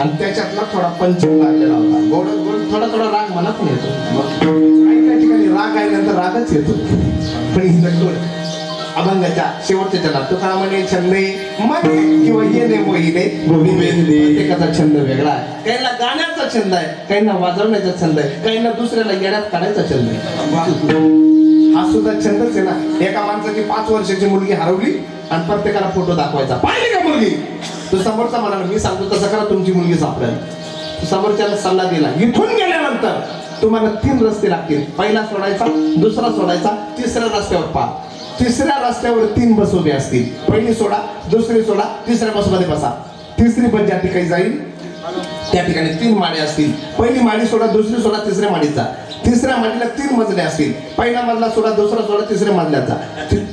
आणि त्याच्यातला थोडा पंचम लागलेला होता. गोड गोड थोडा थोडा राग मनात पण येतो. काही काही ठिकाणी राग आल्यानंतर रागच येतो. पण ही अभंगाच्या शेवटच्या चरणात तुकाराम म्हणे छंदे मध्ये किंवा येणे मोहिने गोविंदे. प्रत्येकाचा छंद वेगळा आहे. काहींना गाण्याचा छंद आहे, काहींना वाजवण्याचा छंद आहे, काहींना दुसऱ्याला येड्यात काढायचा छंद आहे. हा सुद्धा छंदच आहे ना. एका माणसाची 5 वर्षाची मुलगी हरवली आणि प्रत्येकाला फोटो दाखवायचा. पाहिली का मुलगी? तो समोरचा म्हणाला मी सांगतो तसं करा तुमची मुलगी सापडेल. समोरच्याला सल्ला दिला. इथून गेल्यानंतर तुम्हाला 3 रस्ते लागतील. पहिला सोडायचा, दुसरा सोडायचा, तिसऱ्या रस्त्यावर पहा. तिसऱ्या रस्त्यावर 3 बस उभे असतील. पहिली सोडा, दुसरी सोडा, तिसऱ्या बसमध्ये बसा. तिसरी बस ज्या ठिकाणी जाईल त्या ठिकाणी 3 माळे असतील. पहिली माळी सोडा, दुसरी सोडा, तिसऱ्या माळीत जा. तिसऱ्या माळीला 3 मजले असतील. पहिला मजला सोडा, दुसरा सोडा, तिसऱ्या मजल्यात जा.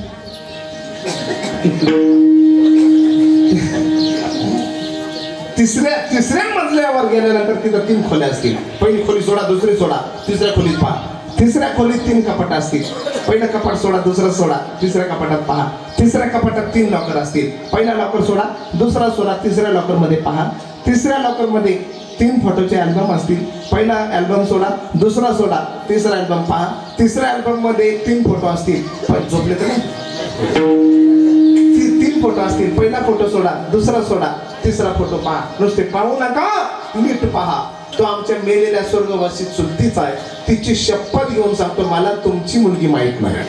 तिसऱ्या मजल्यावर गेल्यानंतर तिथं 3 खोल्या असतील. पहिली खोली सोडा, दुसरी सोडा, तिसऱ्या खोलीत पहा. तिसऱ्या खोलीत 3 कपाट असतील. पहिलं कपाट सोडा, दुसरं सोडा, तिसऱ्या कपाटात पहा. तिसऱ्या कपाटात 3 लॉकर असतील. पहिला लॉकर सोडा, दुसरा सोडा, तिसऱ्या लॉकर मध्ये पहा. तिसऱ्या लॉकर मध्ये 3 फोटोचे अल्बम असतील. पहिला अल्बम सोडा, दुसरा सोडा, तिसरा अल्बम पहा. तिसऱ्या अल्बम मध्ये 3 फोटो असतील. झोपले तर नाही, 3 फोटो असतील. पहिला फोटो सोडा, दुसरा सोडा, तिसरा फोटो पहा. नुसते पाहू नका, नीट पहा. तो आमच्या मेलेल्या स्वर्गवासी चुलतीच आहे. तिची शपथ घेऊन सांगतो मला तुमची मुलगी माहित नाही.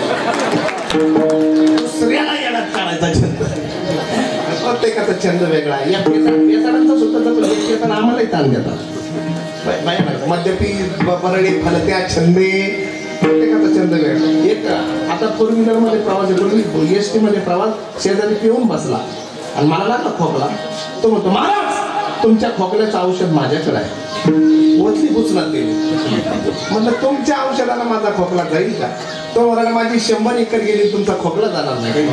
दुसऱ्याला येण्यात काढायचा छंद. प्रत्येकाचा छंद वेगळा आहे. या पेचाडांचा सुद्धा आम्हालाही ताण देतात. मद्यपी बरडे फलत्या छंदे प्रत्येकाचा छंद वेगळा. एक आता 4 व्हीलर मध्ये प्रवास येतो, एसटी मध्ये प्रवास, शेजारी पिऊन बसला आणि मला लागला खोकला. तो म्हणतो महाराज तुमच्या खोकल्याचं औषध माझ्याकडे आहे. ओचली पुचणार ते. म्हणलं तुमच्या औषधाला माझा खोकला जाईल का? तो म्हणाला माझी 100 एकर गेली, तुमचा खोकला जाणार नाही.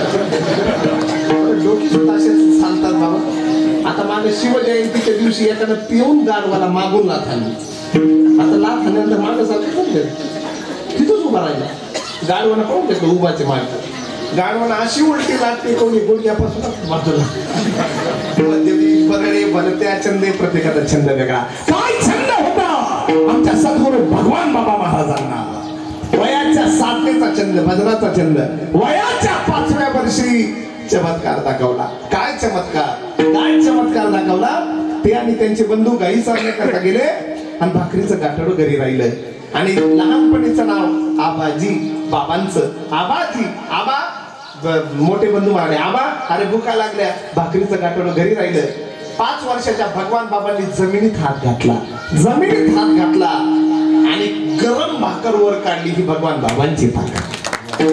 डोकी सुद्धा असे सांगतात बाबा. आता माझ्या शिवजयंतीच्या दिवशी एखादं पिऊन गाडवाला मागून लाथ आणली. आता लाथ आणल्यानंतर मागं सारखं तिथंच उभा राहिला. गाडवाला पाहून घेतो उभाचे माग. गाडवाला अशी उलटी लागते कोणी गुडघ्यापासून बाजूला. मद्यपी बरडे भलत्या छंदे प्रत्येकाचा छंद वेगळा. काय छंद होता आमच्या सद्गुरू भगवान बाबा महाराजांना. वयाच्या 7चा छंद, भजनाचा छंद. वयाच्या 5व्या वर्षी चमत्कार दाखवला. काय चमत्कार, काय चमत्कार दाखवला. ते आणि त्यांचे बंधू गाई चालण्याकरता गेले आणि भाकरीचं गाठोडं घरी राहिलं. आणि लहानपणीचं नाव आबाजी, बाबांचं आबाजी. आबा मोठे बंधू म्हणाले आबा अरे भुका लागल्या. भाकरीचं गाठोडं घरी राहिलं. 5 वर्षाच्या भगवान बाबांनी जमिनीत हात घातला, जमिनीत हात घातला आणि गरम भाकर वर काढली. ही भगवान बाबांची ताकद.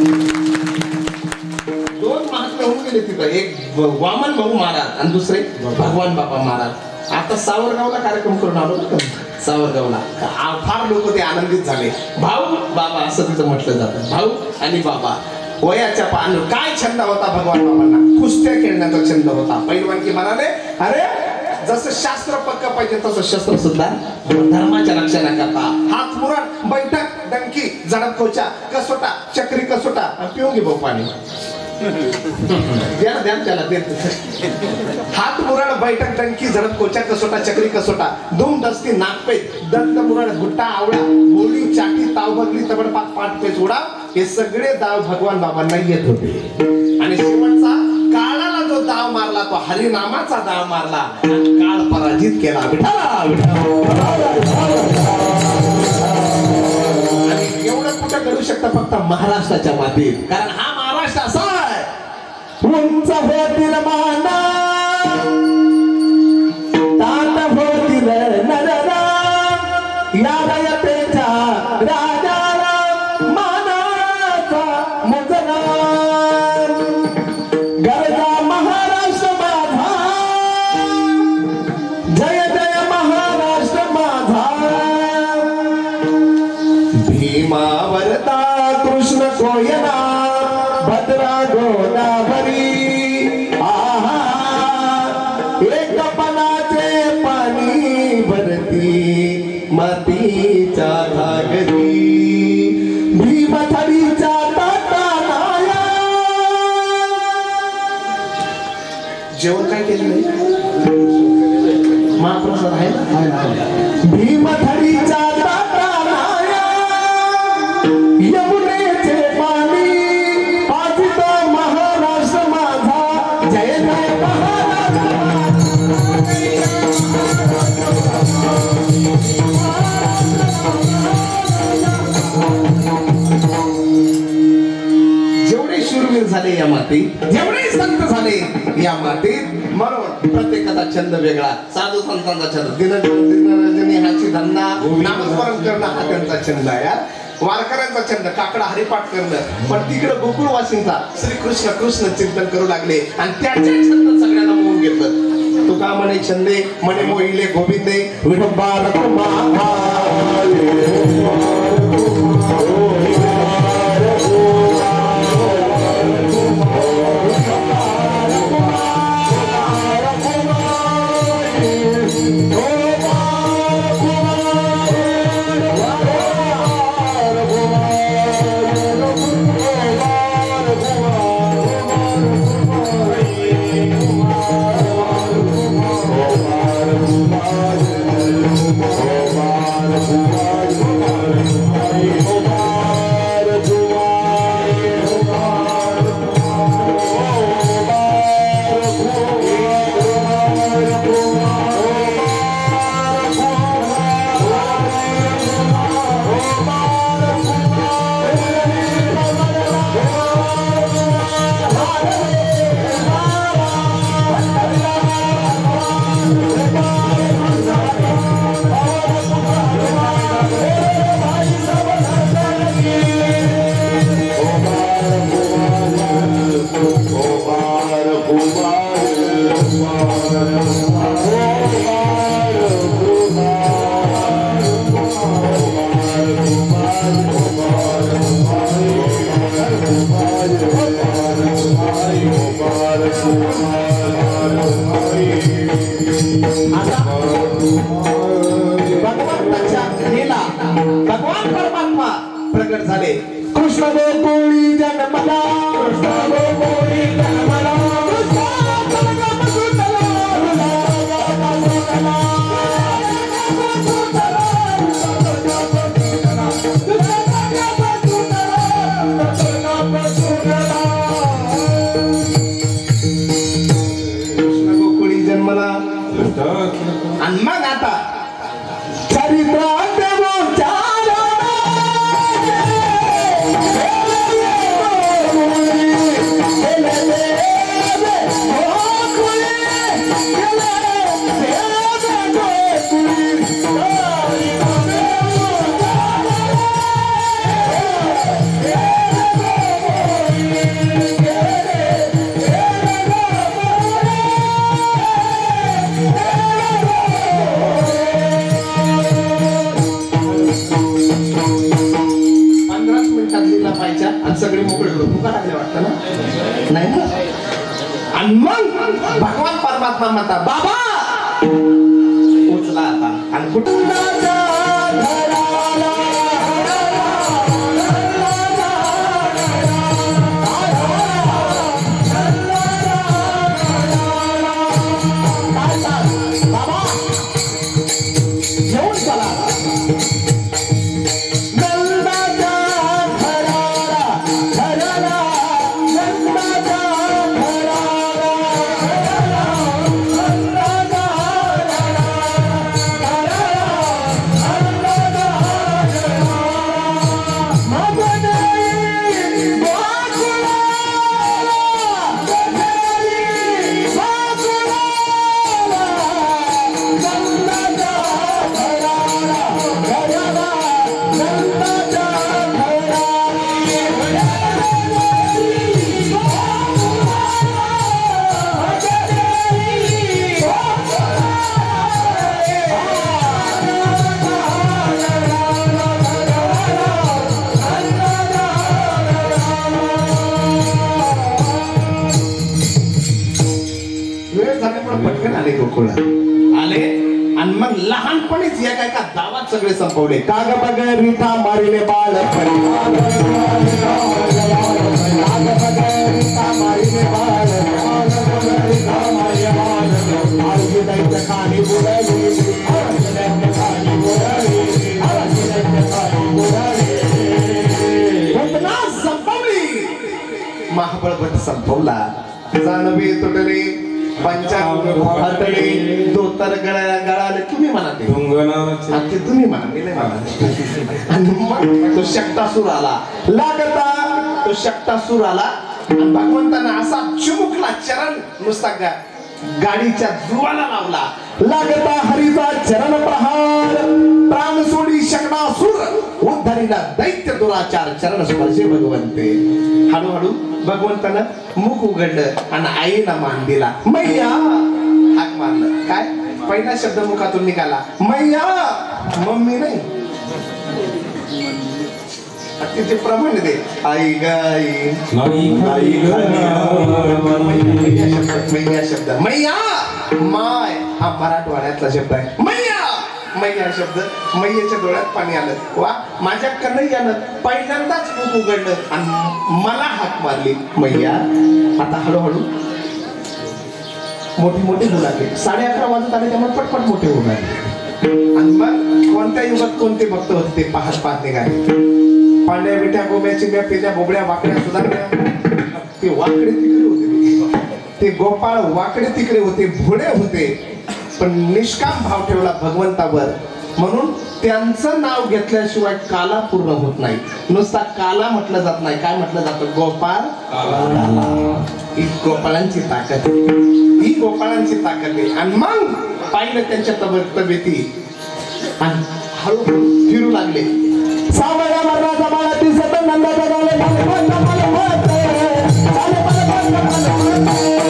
2 महात्मे होऊन गेले तिथं. एक वामन भाऊ महाराज आणि दुसरे भगवान बाबा महाराज. आता सावरगावला कार्यक्रम करून आलो ना सावरगावला. फार लोक ते आनंदित झाले. भाऊ बाबा असं तिथं म्हटलं जातं. भाऊ आणि बाबा. वयाच्या काय छंद होता भगवान बाबांना? कुस्त्या खेळण्याचा छंद होता. पैलवानकी म्हणाले अरे जसं शास्त्र पक्क पाहिजे तसं शस्त्र सुद्धा धर्माच्या रक्षणाकरता. हात मुराड, बैठक, डंकी, जडप कोचा, कसोटा, चक्री कसोटा. पिऊन घे भाऊ पाणी. द्या त्याला हात मुराड, बैठक, डंकी, झडप कोचा, कसोटा, चक्री कसोटा, धूम दस्ती, नागपेच, दंत मुराड, गुट्टा, आवळा, बोली, चाटी, तावबगली, तबडपाक, पाठपेच, उडा. हे सगळे दाव भगवान बाबांना येत होते. आणि शेवटचा काळाला जो दाव मारला तो हरिनामाचा दाव मारला आणि काळ पराजित केला. आणि एवढं कुठं करू शकता फक्त महाराष्ट्राच्या मातीत. कारण हा महाराष्ट्र असा आहे उंच होतील माना, ताट होतील नररा, या रयतेच्या राजाला मानाचा मुजरा. गरजा महाराष्ट्र माझा, जय जय महाराष्ट्र माझा. भीमावरता कृष्ण कोयना, भद्रा गोदावरी. आहा एक पणाचे पाणी भरती मातीच्या घागरी. भीमथडीच्या ताटानाया. जेवण काय केलं नाही? महाप्रसाद आहे ना? भीमथडीच्या ताटानाया यमुनेचे पाणी पाजित महाराष्ट्र माझा जय जय महाराष्ट्र जेवढे शूरवीर झाले या मातीत, जेवढे संत झाले या मातीत, म्हणून प्रत्येकाचा छंद वेगळा. साधू संतांचा छंद दिनरजनी हाची धंदा, नामस्मरण करणं हा त्यांचा छंद आहे. वारकऱ्यांचा छंद काकडा हरिपाठ करणं. पण तिकडे गोकुळवासींचा श्रीकृष्ण कृष्ण चिंतन करू लागले आणि त्याचे छंद सगळ्यांना मोहून घेतलं. तुका म्हणे छंदे म्हणे मोहिले गोविंदे विठोबार भगवान परमात्मा प्रकट झाले. कृष्ण गोकुळी जन्मला, कृष्ण गोकुळी जन्मला, कृष्ण गोकुळी जन्मला. आणि मग आता चरित्रात सगळे मोकळे फुका टाकले वाटतं ना, नाही ना. आणि मग भगवान परमात्मा म्हणतात बाबा उचला आता. आणि कुठं बाबा येऊन चला. पटकन आले गोकुळला आले आणि मग लहानपणीच या काय का गावात सगळे संपवले. काग बग रिठा मारिले बाळपणी, खाली महाबळपट संपवला. जानवे तुटले, पंचांग फाटले, धोतर गळाले. तुम्ही म्हणा ते. डोंगराचे ते तुम्ही म्हणा, मी नाही म्हणा. आणि मग तो शक्तासूर आला. लागता तो शक्तासूर आला आणि भगवंतानं असा चिमुकला चरण नुसता गाडीच्या जुवाला लावला. लागता हरीचा चरण प्रहार, प्राण सोडी शकणासूर, उद्धरीला दैत्य दुराचार, चरण स्पर्शे भगवंते. हळूहळू भगवंतानं मुख उघडलं आणि आईला मान दिला. मैया हाक मारलं. काय पहिला शब्द मुखातून निघाला, मैया. मम्मी नाही, तिथे प्रमाण दे, आई गाई. मैया शब्द, मैया माय हा मराठवाड्यातला शब्द आहे. मैया मैया शब्द, मैयाच्या डोळ्यात पाणी आलं. वा, माझ्या कन्हैयानं पहिल्यांदाच मुख उघडलं आणि मला हाक मारली, मैया. आता हळूहळू मोठी मोठी होऊ लागले. 11:30 वाजत आले, त्यामुळे पटपट मोठे होऊ लागले. आणि मग कोणत्या युगात कोणते भक्त होते ते पाहत पाहत निघाले. पांड्या बिट्या गोब्या चिंब्या पेल्या बोबड्या वाकड्या सुधारल्या, ते वाकडे तिकडे होते. ते गोपाळ वाकडे तिकडे होते, भोळे होते, पण निष्काम भाव ठेवला भगवंतावर. म्हणून त्यांचं नाव घेतल्याशिवाय काला पूर्ण होत नाही. नुसता काला म्हटलं जात नाही. काय म्हटलं जातं? गोपाळ काला. ही गोपाळांची ताकद आहे, ही गोपाळांची ताकद आहे. आणि मग पाहिलं त्यांच्या तब्येती आणि हळूहळू फिरू लागले. सावळ्या मरणाचा बाळा दिसत नंदाच्या गाले झाले बंद मला होत झाले बंद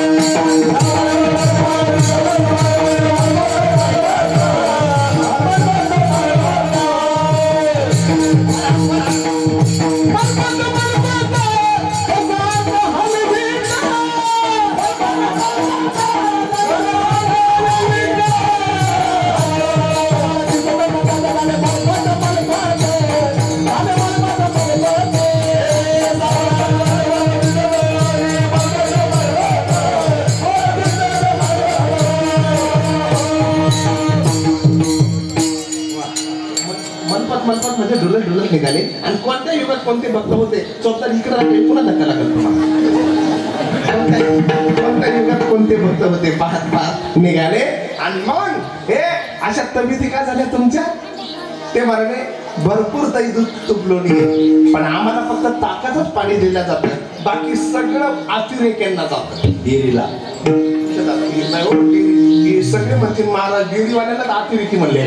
मनपत म्हणजे ढुलत ढुलत निघाले. आणि कोणत्या युगात कोणते भक्त होते चौथ्या इकडे राहिले, पुन्हा धक्का लागत तुम्हाला. कोणत्या युगात कोणते भक्त होते पाहत पाहत निघाले. आणि मग हे अशा तब्येती काय झाल्या तुमच्या? ते म्हणाले भरपूर दही दूध तुपलोणी, पण आम्हाला फक्त ताकातच पाणी दिलं जातं, बाकी सगळं अतिरेक्यांना जातं. डेअरीला सगळे म्हणतील महाराज डेअरीवाल्याला अतिरेकी म्हणले.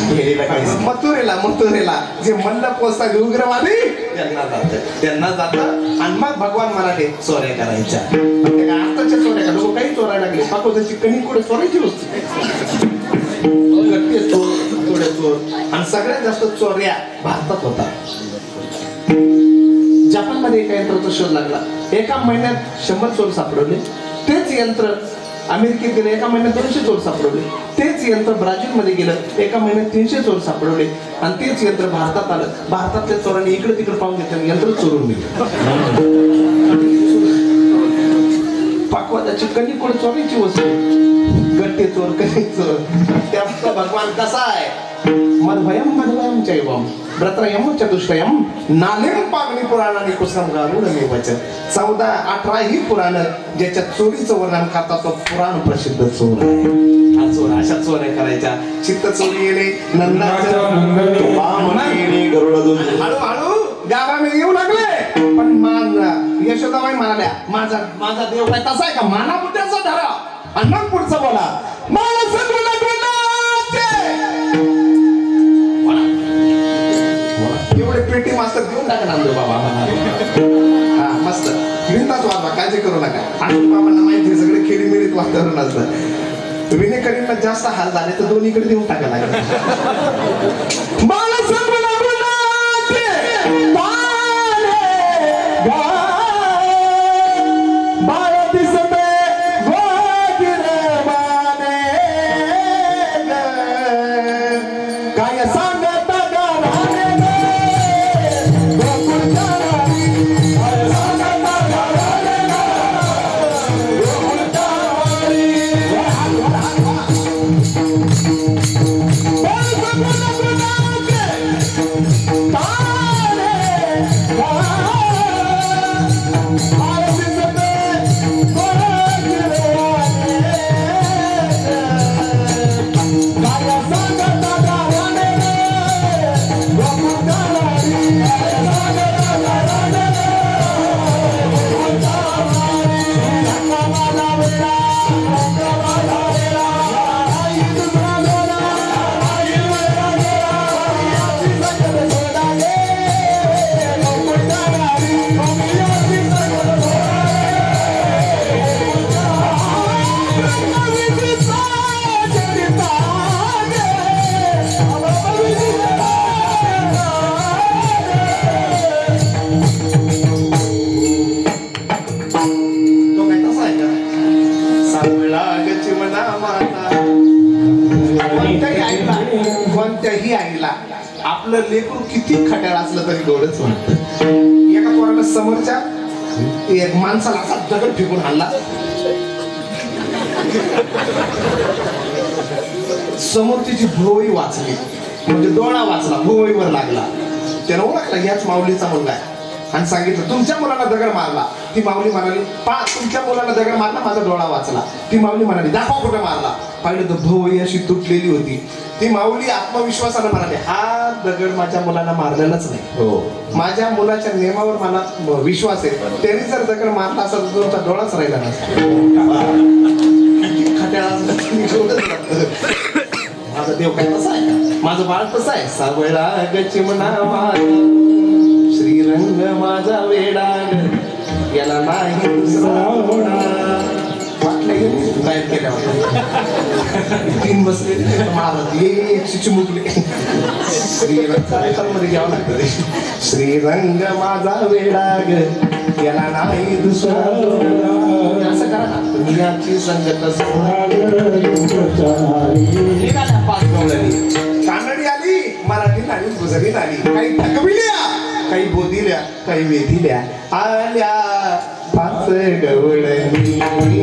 मथुरेला जे म्हणलं पोचतात उग्रवादी त्यांना जातं. आणि मग भगवान म्हणाले चोऱ्या करायच्या. आताच्या चोऱ्या का लोक काही चोरायला लागले. पाकोची कणी कुठे चोरायची होती, थोडे चोर. आणि सगळ्यात जास्त चोऱ्या भारतात होतात. जपानमध्ये एका यंत्राचा शोध लागला. एका महिन्यात 100 चोर सापडवले. तेच यंत्र अमेरिकेत गेलं, एका महिन्यात 200 चोर सापडवले. तेच यंत्र ब्राझीलमध्ये गेलं, एका महिन्यात 300 चोर सापडवले. आणि तेच यंत्र भारतात आलं. भारतातल्या चोरांनी इकडे तिकडे पाहून घेतलं, यंत्र चोरून गेलं. पाकवादाची कणी कोण चोरायची वस्तू, गट्टे चोर, कणी चोर. त्याचा भगवान कसा आहे? मधवयम मधवयम चैवम व्रत्रयम चतुष्टयम नालिम पागणी पुराणाने कुसम गारुड वचन. 14-18 ही पुराण ज्याच्यात चोरीचं वर्णन करतात तो पुराण प्रसिद्ध चोर आहे. हा चोर, अशा चोऱ्या करायच्या. चित्त चोरी येणे, हळूहळू गावाने येऊ लागले. पण यशोदाबाई म्हणाल्या माझा देव काय तसा आहे का? माना बुद्ध्याचा धरा. आणि मग पुढचं बोला, एवढे पेटी मास्तर घेऊन टाका नामदेव बाबा. हा मस्त बिनधास्त वाजवा, काळजी करू नका. आणि बाबांना माहिती सगळे खेळी मिळीत वातावरण असतं. विनेकरींना जास्त हाल झाले तर दोन्हीकडे देऊन टाका लागेल. आपलं लेकरू किती खट्याळ असलं तरी गोडच वाटतं. एका पोराला समोरच्या एक माणसाला असा दगड फेकून हल्ला, समोर तिची भुवई वाचली, म्हणजे डोळा वाचला, भुवईवर लागला. त्यानं ओळखला याच माऊलीचा मुलगा आहे आणि सांगितलं तुमच्या मुलाला दगड मारला. ती माऊली म्हणाली तुमच्या मुलाला दगड मारला, माझा डोळा वाचला. ती माऊली म्हणाली दाखवा कुठे मारला. पाहिलं तर भुवई अशी तुटलेली होती. ती माऊली आत्मविश्वासानं म्हणाली हा दगड माझ्या मुलाला मारलेलाच नाही, हो माझ्या मुलाच्या नियमावर मला विश्वास आहे, त्यांनी जर दगड मारला असता तर तुमचा डोळाच राहिला नसता. माझा देव काय तसा आहे का, माझं बाळ तसं आहे. सावळा गचिमणा श्रीरंग माझा वेडाग याला नाही दुसरा होणार. गायब केल्यावर तीन बसले महाराज ये चिमुकले श्रीरंग मध्ये घ्यावं लागतं. श्रीरंग माझा वेडाग याला नाही दुसरा असं करा ना तुम्ही याची संगत पाच गवळणी कानडी आली, मराठी नाली, गुजरी नाली, काही थकविल्या, काही बोधिल्या, काही वेधिल्या, आल्या पाच गवळणी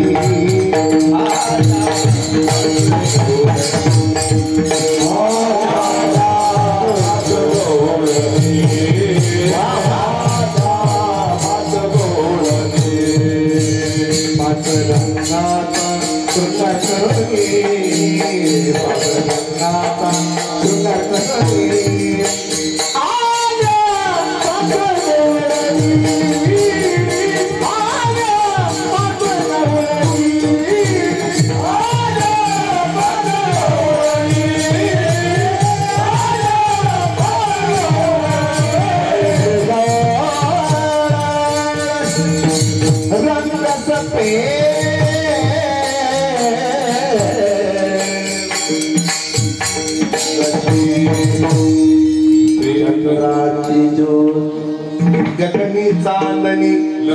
गगनी चांदणी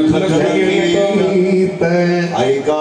ऐका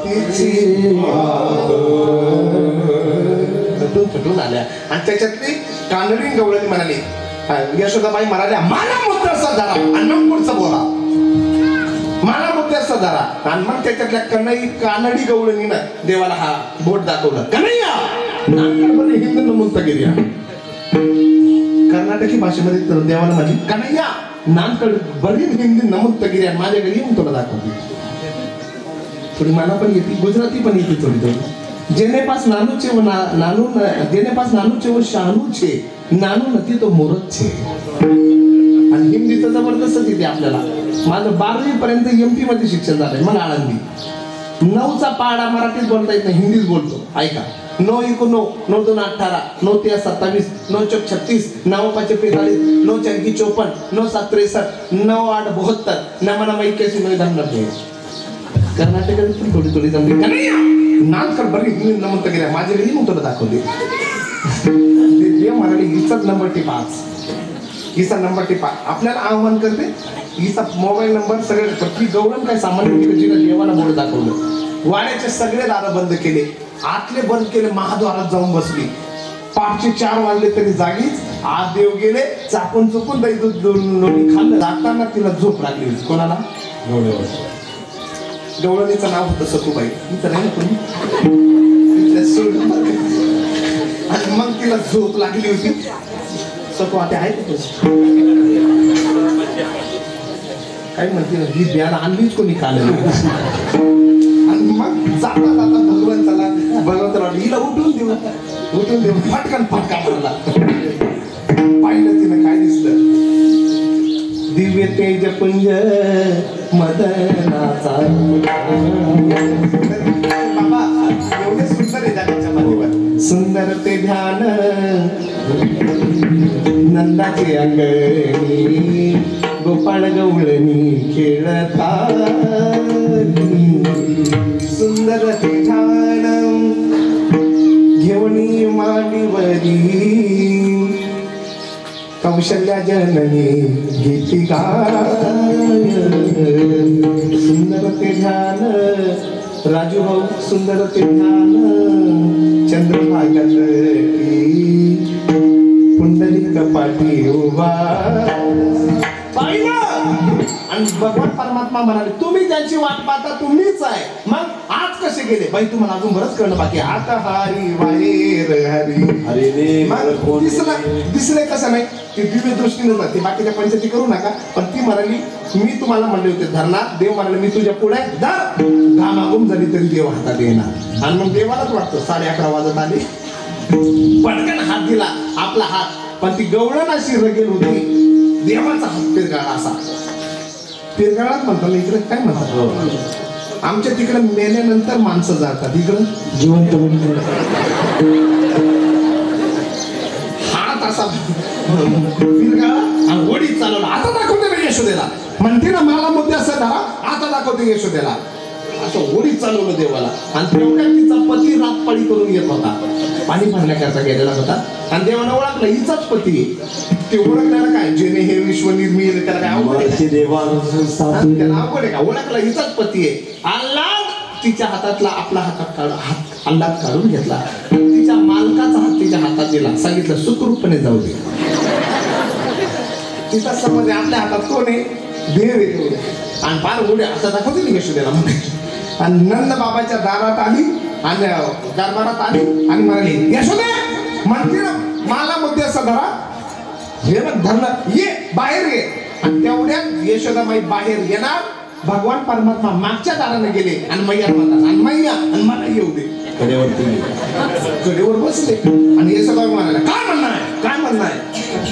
फटून आल्या आणि त्याच्यातली कानडी गवळणी म्हणाली यशोदाबाई म्हणाल्या मला मुद्द्याचा धरा आणि मग पुढचं बोला, मला मुद्द्याचा धरा. आणि मग त्याच्यातल्या कानडी गवळणीनं देवाला हा बोट दाखवलं. कन्हैया हिंद नमुस्तगिरी कर्नाटकी भाषेमध्ये देवाला माझी कन्हैया नानकड बरी हिंदी नमुस्तगिरी आहे, माझ्या घरी येऊन तुला दाखवते. थोडी मला पण येते, गुजराती पण येते थोडी थोडी. जेने पास नानू छे नानू जेने पास नानू छे वो शानू छे, नानू नती तो मोरत छे. आणि हिंदी तर जबरदस्तच येते आपल्याला. माझं 12वी पर्यंत MP मध्ये शिक्षण झालंय, मग आळंदी. 9चा पाडा मराठीत बोलता येत नाही, हिंदीच बोलतो. ऐका 9 1 9 9 2 18 9 3 27 9 4 36 9 5 45 9 4 54 9 7 63 9 8 72 9 9 81 9 10 90. कर्नाटकात पण थोडी थोडी जमली. कन्हैया नानकर बरी हिंदी नमून गेल्या माझ्या घरी मग तुला दाखवली. म्हणाली हिचा नंबर टिपा, हिचा नंबर टिपा. आपल्याला आव्हान करते हिचा मोबाईल नंबर सगळे. ती गवळण काय सामान्य देवाला बोर्ड दाखवलं. वाड्याचे सगळे दार बंद केले, आतले बंद केले, महाद्वारात जाऊन बसली. 5चे 4 वाजले तरी जागीच. आज देव गेले, चापून चुकून दही दूध खाल्लं. जाताना तिला झोप लागली. कोणाला? गवळणीचं नाव होतं सखूबाई. तिचं नाही ना कोणी. आणि मग तिला झोप लागली होती. सखू आता आहे का काय म्हणते ना, ही ब्याला आणलीच कोणी काल. आणि मग जाता जाता भगवंताला हिला उठून देऊ फटकन फटका मारला. पाहिलं तिनं काय दिसलं, दिव्य तेज पुंज मदनाचा. बाबा एवढे सुंदर आहे जगाच्या मातीवर, सुंदर ते ध्यान नंदाचे अंगणी, गोपाळ गवळणी खेळता. सुंदर ते ध्यान घेवणी मांडीवरी, कौशल्या जननी गीती गाय. सुंदर ते ध्यान राजू भाऊ, सुंदर ते ध्यान चंद्रभागा पुंडलिक कपाटी उभा पाहिलं. आणि भगवान परमात्मा म्हणाले तुम्ही ज्यांची वाट पाहता तुम्हीच आहे. मग आज कसे गेले बाई तुम्हाला अजून बरंच कळलं बाकी. आता हरी बाहेर हरी अरे रे मग दिसले कसं नाही ते दिव्य दृष्टीने जाते. बाकीच्या पंचायती करू नका. पण ती म्हणाली मी तुम्हाला म्हणले होते धरणार. देव म्हणाले मी तुझ्या पुढे धर. घामागून झाली तरी देव हातात येणार. आणि मग देवालाच वाटतं 11:30 वाजत आले पटकन हात दिला आपला हात. पण ती गवळण अशी रगेल होती देवाचा हात पिरगाळा असा. पिरगाळाच म्हणतात ना इकडे काय म्हणतात. आमच्या तिकडे मेल्यानंतर माणसं जातात इकडं जिवंत हात असा पिरगाळा आणि ओढीत चालवला. आता दाखवते ना यशोदेला म्हणते ना मला मुद्दे असं धरा. आता दाखवते यशोदेला असं ओढीत चालवलं देवाला. आणि तेवढ्या तिचा पती रातपाळी करून येत होता. पाणी भरण्याकरता गेलेला होता. आणि देवानं ओळखलं हिचाच पती. ते ओळखल्याला काय जेणे हे विश्व निर्मिल त्याला काय अवघड त्याला अवघड आहे का. ओळखला हिचाच पती आहे. अल्लाह तिच्या हातातला आपला हात अल्लाह काढून घेतला. तिच्या मालकाचा हात तिच्या हातात दिला. सांगितलं सुखरूपपणे जाऊ दे. तिचा समज आपल्या हातात कोण आहे देव आहे. आणि फार उड्या आता दाखवते ना यशोदेला. आणि नंद बाबाच्या दारात आली आणि दरबारात आली आणि म्हणाली यशोदे म्हणते ना मला मुद्दे असं धरा. हे बघ धरलं ये बाहेर ये. आणि तेवढ्यात यशोदाबाई बाहेर येणार. भगवान परमात्मा मागच्या दाराने गेले आणि मैया म्हणतात आणि मैया आणि मला येऊ दे. कडेवर बसले आणि यशोदाबाई म्हणाले काय म्हणणं आहे काय म्हणणं आहे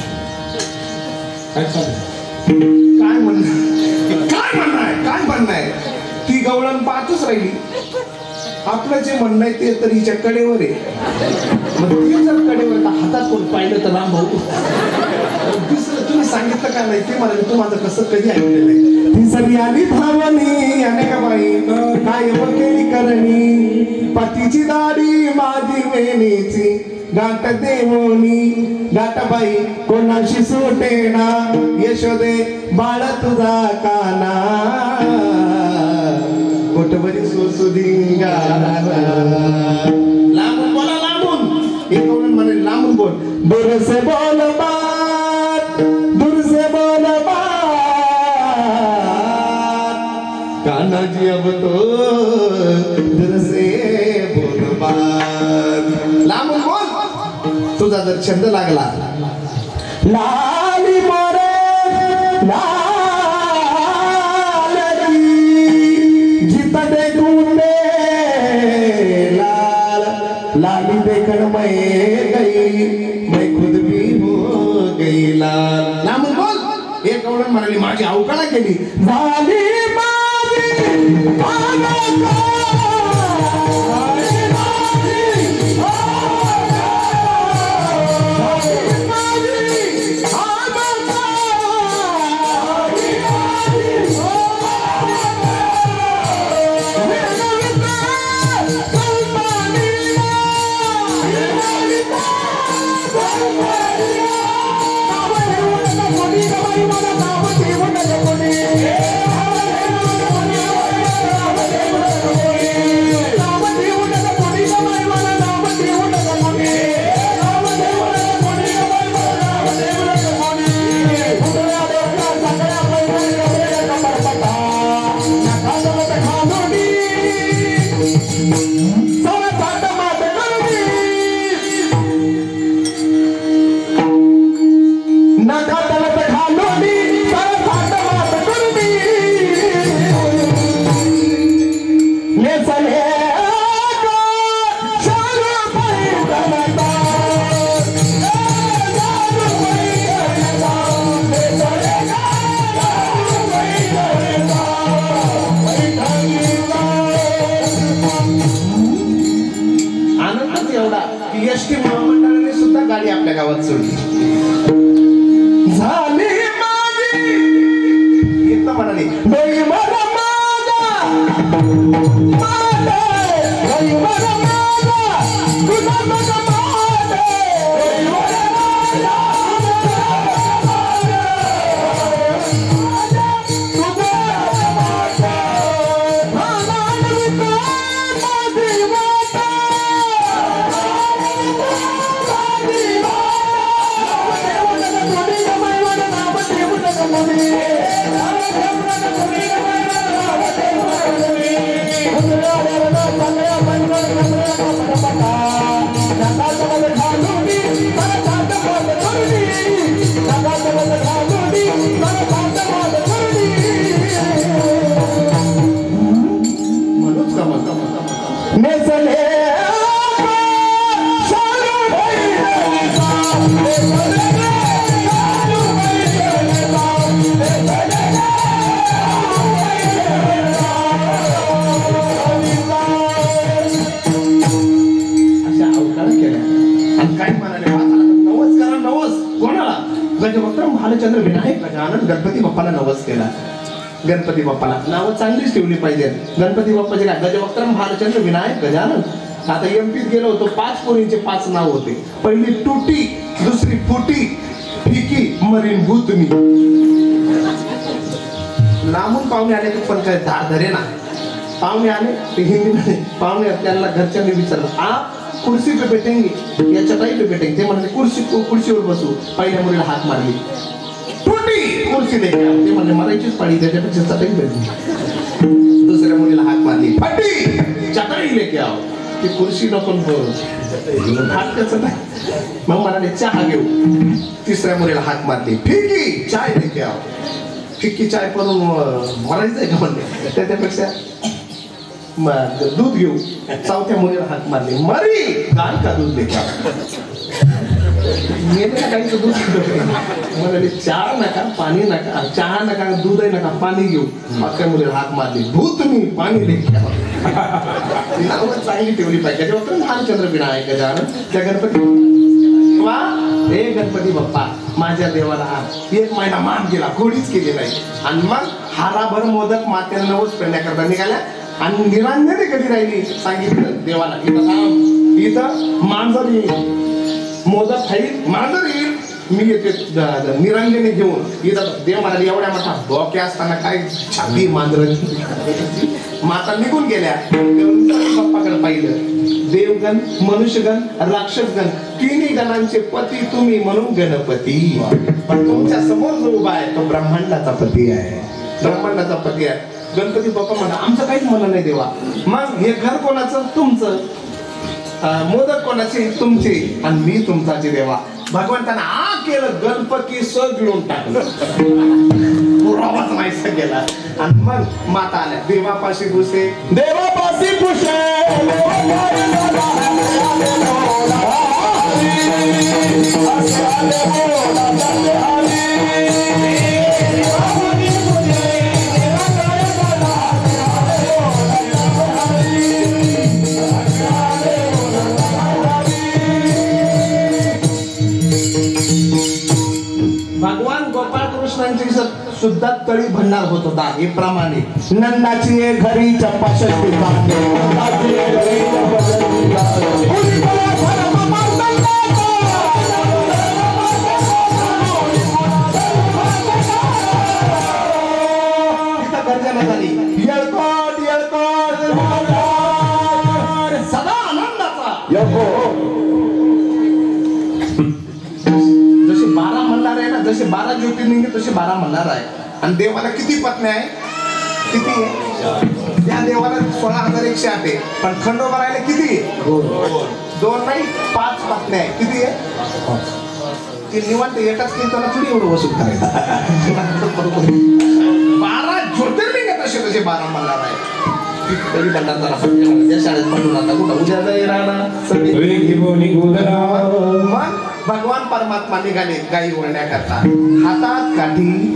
काय म्हणणं काय म्हणणं आहे काय म्हणणं आहे. ती गवळण पाहतच राहिली. आपलं जे म्हणणं आहे ते तर हिच्या कडेवर आहे. मग ती जर कडेवर हातात कोण पाहिलं तर राम भाऊ दुसरं तुम्ही सांगितलं का नाही ते म्हणाले तू माझं कसं कधी ऐकलेलं आहे. ती सगळी आली धावणी अनेक बाई काय केली करणी. पतीची दाढी माझी वेणीची गाठ देवोनी गाठबाई कोणाशी सुटेना. यशोदे बाळ तुझा काना कोटबरी सोसुदिंगा. लांबून बोला लांबून. एक म्हणे लांबून बोल. दूर से बोल बात दूर से बोल बात कान्हा जी अब तो दूर से बोल बात. लांबून बोल. तुझा जर छंद लागला लाली मोरे लाली देखन मैं गई मैं खुद भी हो गई लाल. लांबून बोल. एक गवळण म्हणाली माझी अवकाळा केली झाली एसटी महामंडळाने सुद्धा गाडी आपल्या गावात सोडली. झाली माझी इथं म्हणाली बाप्पाला नवस केला. गणपती बाप्पाला नावं चांगलीच ठेवली पाहिजे. गणपती बाप्पाचे काय गजवक्त्रम भालचंद्र विनायक गजानन. आता एमपीत गेलो होतो 5 पोरींचे 5 नाव होते. पहिली टुटी, दुसरी फुटी, फिकी, मरीन भूतनी. लांबून पाहुणे आले की पण काय धारे ना. पाहुणे आले ते हिंदी पाहुणे त्यांना घरच्यांनी विचारलं आप कुर्सी पे बैठेंगे या चटाई पे बैठेंगे. ते म्हणाले कुर्सीवर बसू. पहिल्या मुलीला हात मारली. टुटी कुर्सी नाही ते म्हणले मरायचीच पाळी त्याच्यापेक्षा चटाई भेटली. दुसऱ्या मुलीला हात मारली. फटी चटाई लेके आओ. ती कुर्सी नको हात कसं नाही. मग म्हणाले चहा घेऊ. तिसऱ्या मुलीला हात मारली. फिकी चाय लेके आओ. फिक्की चाय करून मरायचंय का म्हणले त्याच्यापेक्षा दूध घेऊ. चौथ्या मुलीला हात मारली. मरी गाय का दूध लेके आओ. गाईचं दूध म्हणाले चहा नका पाणी नका चहा नका दूधही नका पाणी घेऊ. अख्या मुलीला हात मारली. भूत मी पाणी लेके आओ. नावं चांगली ठेवली पाहिजे. तेव्हा भालचंद्र विनायक गजानन. त्या गणपती वा हे गणपती बाप्पा माझ्या देवाला 1 महिना मान गेला कोणीच केले नाही. आणि मग हाराभर मोदक मातेला नवस करण्याकरता निघाल्या. आणि निरांजने कधी राहिली सांगितलं देवाला इथं थांब. इथं मांजर येईल मोदक खाईल मांजर येईल मी येते निरांजने घेऊन. इथं देव म्हणाले एवढ्या मोठा डोके असताना काय छाती मांजर. माता निघून गेल्या. बाप्पाकडे पाहिलं. देवगण मनुष्यगण राक्षसगण तिन्ही गणांचे पती तुम्ही म्हणून गणपती. पण तुमच्या समोर जो उभा आहे तो ब्रह्मांडाचा पती आहे. ब्रह्मांडाचा पती आहे. गणपती बाप्पा म्हणा आमचं काहीच म्हणणं नाही देवा. मग हे घर कोणाचं तुमचं. मोदक कोणाची तुमची आणि मी तुमचाची देवा. भगवंतानं आ केलं गणपती सगळून टाकलं. पुरावाच नाहीसा गेला. आणि मग माता आल्या देवापाशी घुसे देवापाशी पुषे भगवान गोपाळ कृष्णांची सुद्धा तळी भंडार होत होता. हे प्रमाणे नंदाची घरी चप्पा षष्टी गर्जना झाली. येळकोट येळकोट सदा आनंदाचा. जसे 12 मल्हार आहे ना जसे 12 ज्योतिर्लिंग तसे 12 मल्हार आहे. आणि देवाला किती पत्न्या आहे किती आहे. त्या देवाला 16,108 आहे. पण खंडोबा राहिले किती 2 नाही 5 पत्न्या आहे. किती आहे ती निवांत एकाच कीर्तनाला थोडी एवढं वसूल करायचं. 12 ज्योतिर्लिंग तसे तसे 12 मल्हार आहे. तरी भंडारदरा त्या शाळेत म्हणून आता कुठं उद्या जाई राहणार. मग भगवान परमात्मा निघाले गाई वळण्याकरता. हातात काठी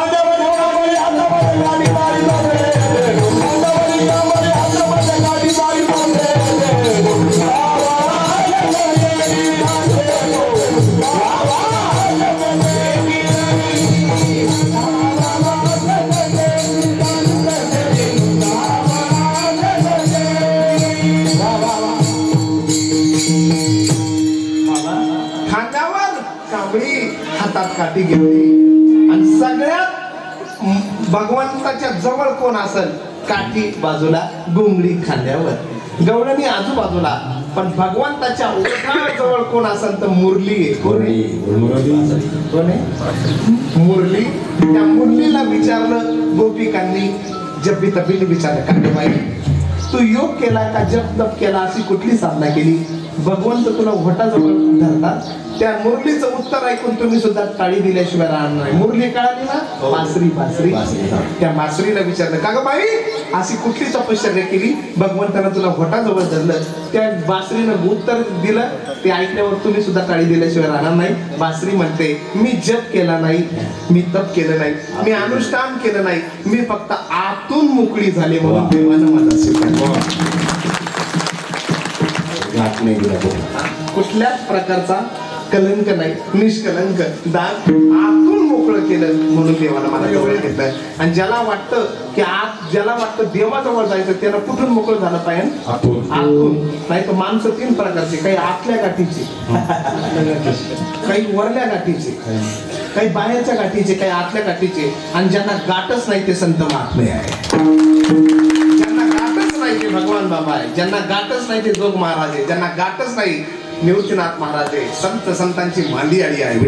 हातात काठी घेतली. आणि सगळ्यात भगवंताच्या जवळ कोण असेल काठी बाजूला गुंगडी खांद्यावर गवळणी आजूबाजूला. पण भगवंताच्या ओठाजवळ कोण असेल तर मुरली आहे. कोण आहे मुरली. त्या मुरलीला विचारलं गोपिकांनी जब्बी तब्बीने विचारलं कांडबाई तू योग केला का जप तप केला अशी कुठली साधना केली. भगवंत तुला ओठाजवळ धरतात. त्या मुरलीचं उत्तर ऐकून तुम्ही सुद्धा टाळी दिल्याशिवाय राहणार नाही. मुरली कळाली ना बासरी बासरी. त्या बासरीला विचारलं का ग बाई अशी कुठली तपश्चर्या केली भगवंतानं तुला घोटाजवळ धरलं. त्या बासरीनं उत्तर दिलं. ते ऐकल्यावर तुम्ही सुद्धा टाळी दिल्याशिवाय राहणार नाही. बासरी म्हणते मी जप केला नाही मी तप केलं नाही मी अनुष्ठान केलं नाही मी फक्त आतून मोकळी झाले म्हणून देवानं माझा स्वीकार. कुठल्याच प्रकारचा कलंक नाही, निष्कलंक दाग आतून मोकळं केलं म्हणून देवाला मला जवळ घेतलं. आणि ज्याला वाटतं की ज्याला वाटतं देवाजवळ जायचं त्याला कुठून मोकळं झालं पाहिजे? आतून. नाही तर माणसं 3 प्रकारचे, काही आतल्या गाठीचे, काही वरल्या गाठीचे, काही बाहेरच्या गाठीचे, काही आतल्या गाठीचे. आणि ज्यांना गाठच नाही ते संत महात्मे आहे. ज्यांना गाठच नाही ते भगवान बाबा आहे. ज्यांना गाठच नाही ते जोग महाराज आहे. ज्यांना गाठच नाही निवृत्तीनाथ महाराज आहे. संत संतांची मांडी आली आहे.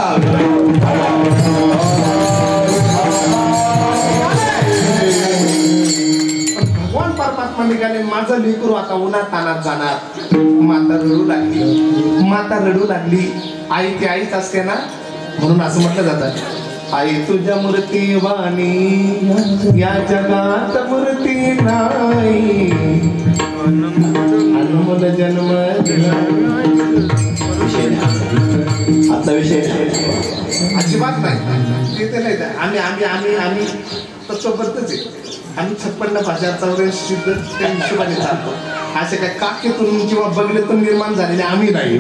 भगवान परमात्मा निघाले. माझं लेकरू आता उन्हात तानात जाणार. माता रडू लागली. माता रडू लागली. आई ती आईच असते ना, म्हणून असं म्हटलं जातं, आई तुझ्या मूर्ती वाणी या जगात मूर्ती नाही. अनमोल जन्म आजचा विषय अजिबात नाही. तिथे नाही. आम्ही आम्ही आम्ही आम्ही तत्वबद्धच आहे. आम्ही 56 भाषा 84 त्या हिशोबाने चालतो. असे काय काकेतून किंवा बगलेतून निर्माण झालेले आम्ही नाही.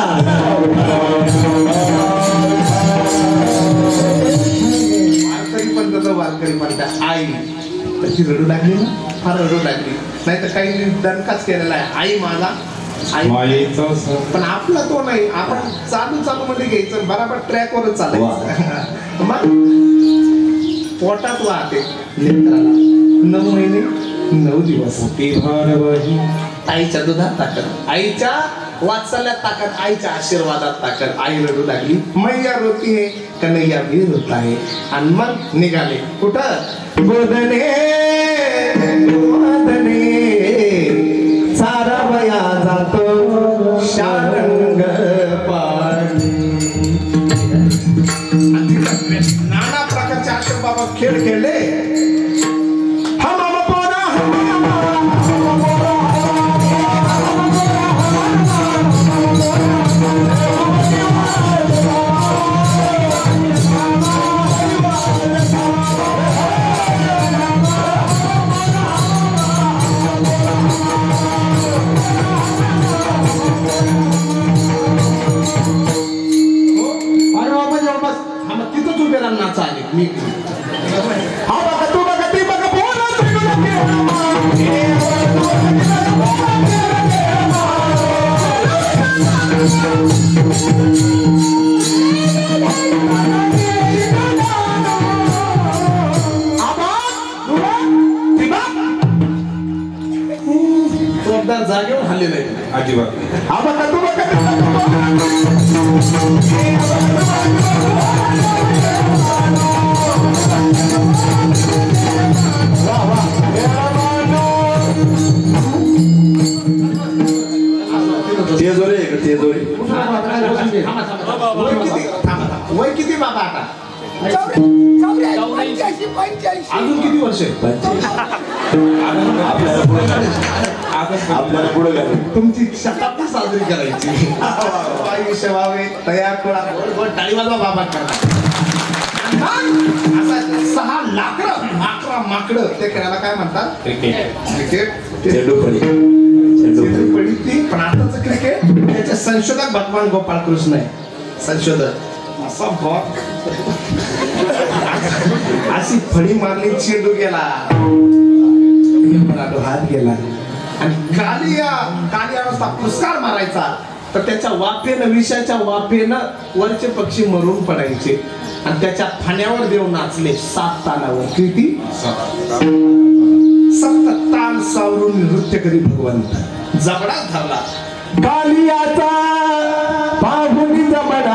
वारकरी पण तसं वारकरी पण त्या आई त्याची रडू लागली ना, फार रडू लागली. नाही तर काही दणकाच केलेला आहे. आई माझा आई पण आपला तो नाही. आपण चालू मध्ये घ्यायचं, बराबर ट्रॅकवरच चालायचं. मग पोटात वाहते लेकराला 9 महिने 9 दिवस. आईच्या दुधात ताकद, आईच्या वात्सल्यात ताकद, आईच्या आशीर्वादात ताकद. आई रडू लागली. मैया रोती है कन्हैया भी रोता है. आणि मग निघाले कुठं? गोदने गोदने सारा वया जातो शारंग पाणी. नाना प्रकारचे आश्रम बाबा खेळ खेळले. जागेवर हल्ले नाही अजिबात. वय किती बाबा आता? अजून किती वर्ष? आपल्याला पुढे घालून तुमची शताब्दी साजरी करायची. तयार करा टाळी वाजवा बाबा करा. 6 लाकडं माकडं ते खेळायला काय म्हणतात? क्रिकेट. पण आताच क्रिकेट त्याचे संशोधक भगवान गोपाळ कृष्ण आहे. संशोधक असा बॉल अशी फळी मारली, चेंडू गेला, हात गेला. आणि काली अवस्था पुरस्कार मारायचा तर त्याच्या वाफेनं, विषाच्या वाफेनं वरचे पक्षी मरून पडायचे. आणि त्याच्या फाण्यावर देव नाचले 7 तालावर. किती? 7 ताल सावरून नृत्य करी भगवंत. जबडा धरला कालियाचा पाहुणी जबडा,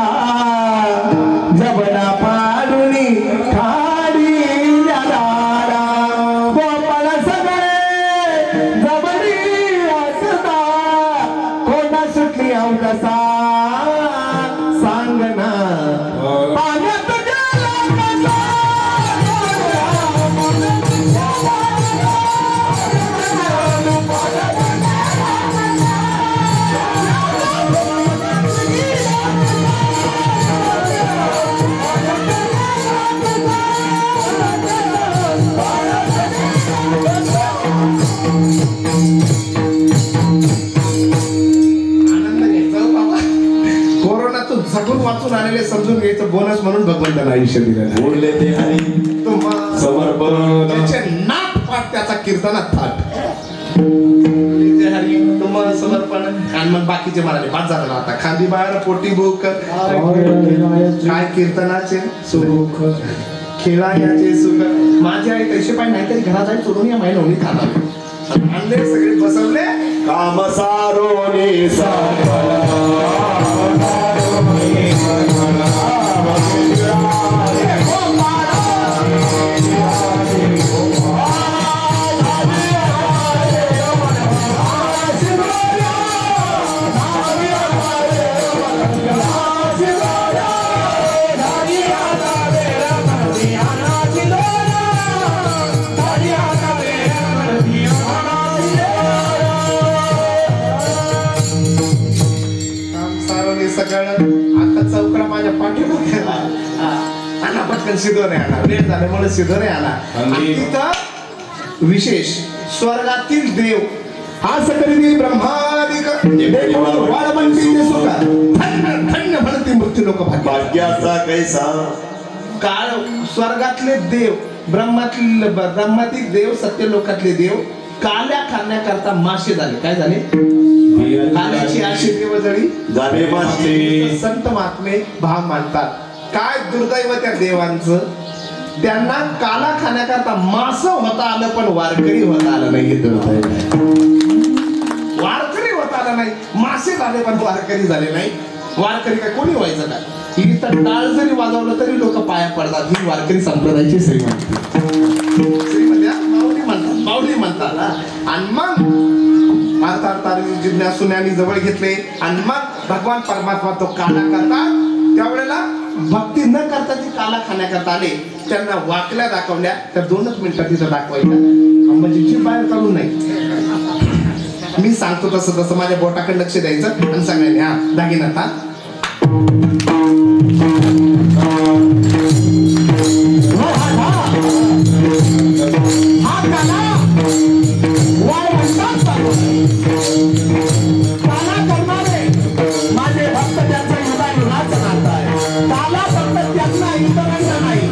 जबडा पाडुनी खाडी लाडा. गोपाळ सगळे जबडी असता, कोणा सुटली अवकसा सांगना. पाण्यात आनंद घ्यायचा बाबा. समजून घ्यायचं बोनस म्हणून भगवंताला आयुष्य दिलेलं आहे. बोलले ते हरी तुम्हा समर्पण त्याचे नाट पाठ त्याचा कीर्तनात थाट. ते हरी तुम्हा समर्पण आणि मग बाकीचे म्हणाले पाच झाला आता खांदी बाहेर पोटी भूक काय कीर्तनाचे सुख खेळायचे सुख. माझी आई तैसे पाय नाहीतरी घरात आहे सोडून या महिना होणी खाणार आणले सगळे बसवले काम सारोने आता चौकडा माझ्या पाठीमागे आणा पटकन शिदोरे आणा लेट झाल्यामुळे शिदोरे आणा. आणि तिथं विशेष स्वर्गातील देव आज करील ब्रह्मादिक वाढ म्हणते सुख धन्य धन्य म्हणते मृत्यू लोक भाग्याचा कैसा काळ. स्वर्गातले देव ब्रह्मातिक देव सत्य लोकातले देव काल्या खाण्याकरता मासे झाले. काय झाले? काल्याची आशी देवजळी झाले मासे. संत महात्मे भाव मानतात. काय दुर्दैव त्या देवांचं, त्यांना काला खाण्याकरता मास होता आलं पण वारकरी होता आलं नाही. वारकरी होता आलं नाही, मासे झाले पण वारकरी झाले नाही. वारकरी काय कोणी व्हायचं का? इथं टाळ जरी वाजवलं तरी लोक पाया पडतात. ही वारकरी संप्रदायाची श्रीमंती. माऊली म्हणतात. आणि मग अर्थात जिज्ञासुन्यानी जवळ घेतले आणि मग भगवान परमात्मा तो काला करतात. त्यावेळेला भक्ती न करता ती काला खाण्याकरता आले. त्यांना वाकल्या दाखवल्या तर 2च मिनिटात तिथं दाखवायच्या म्हणजे जी बाहेर काढून नाही. मी सांगतो तसं तसं माझ्या बोटाकडे लक्ष द्यायचं आणि सगळ्यांनी हा दागिना था माझे भक्त त्यांचा युगा युगाचा नाता आहे. काला फक्त त्यांना इतरांना नाही.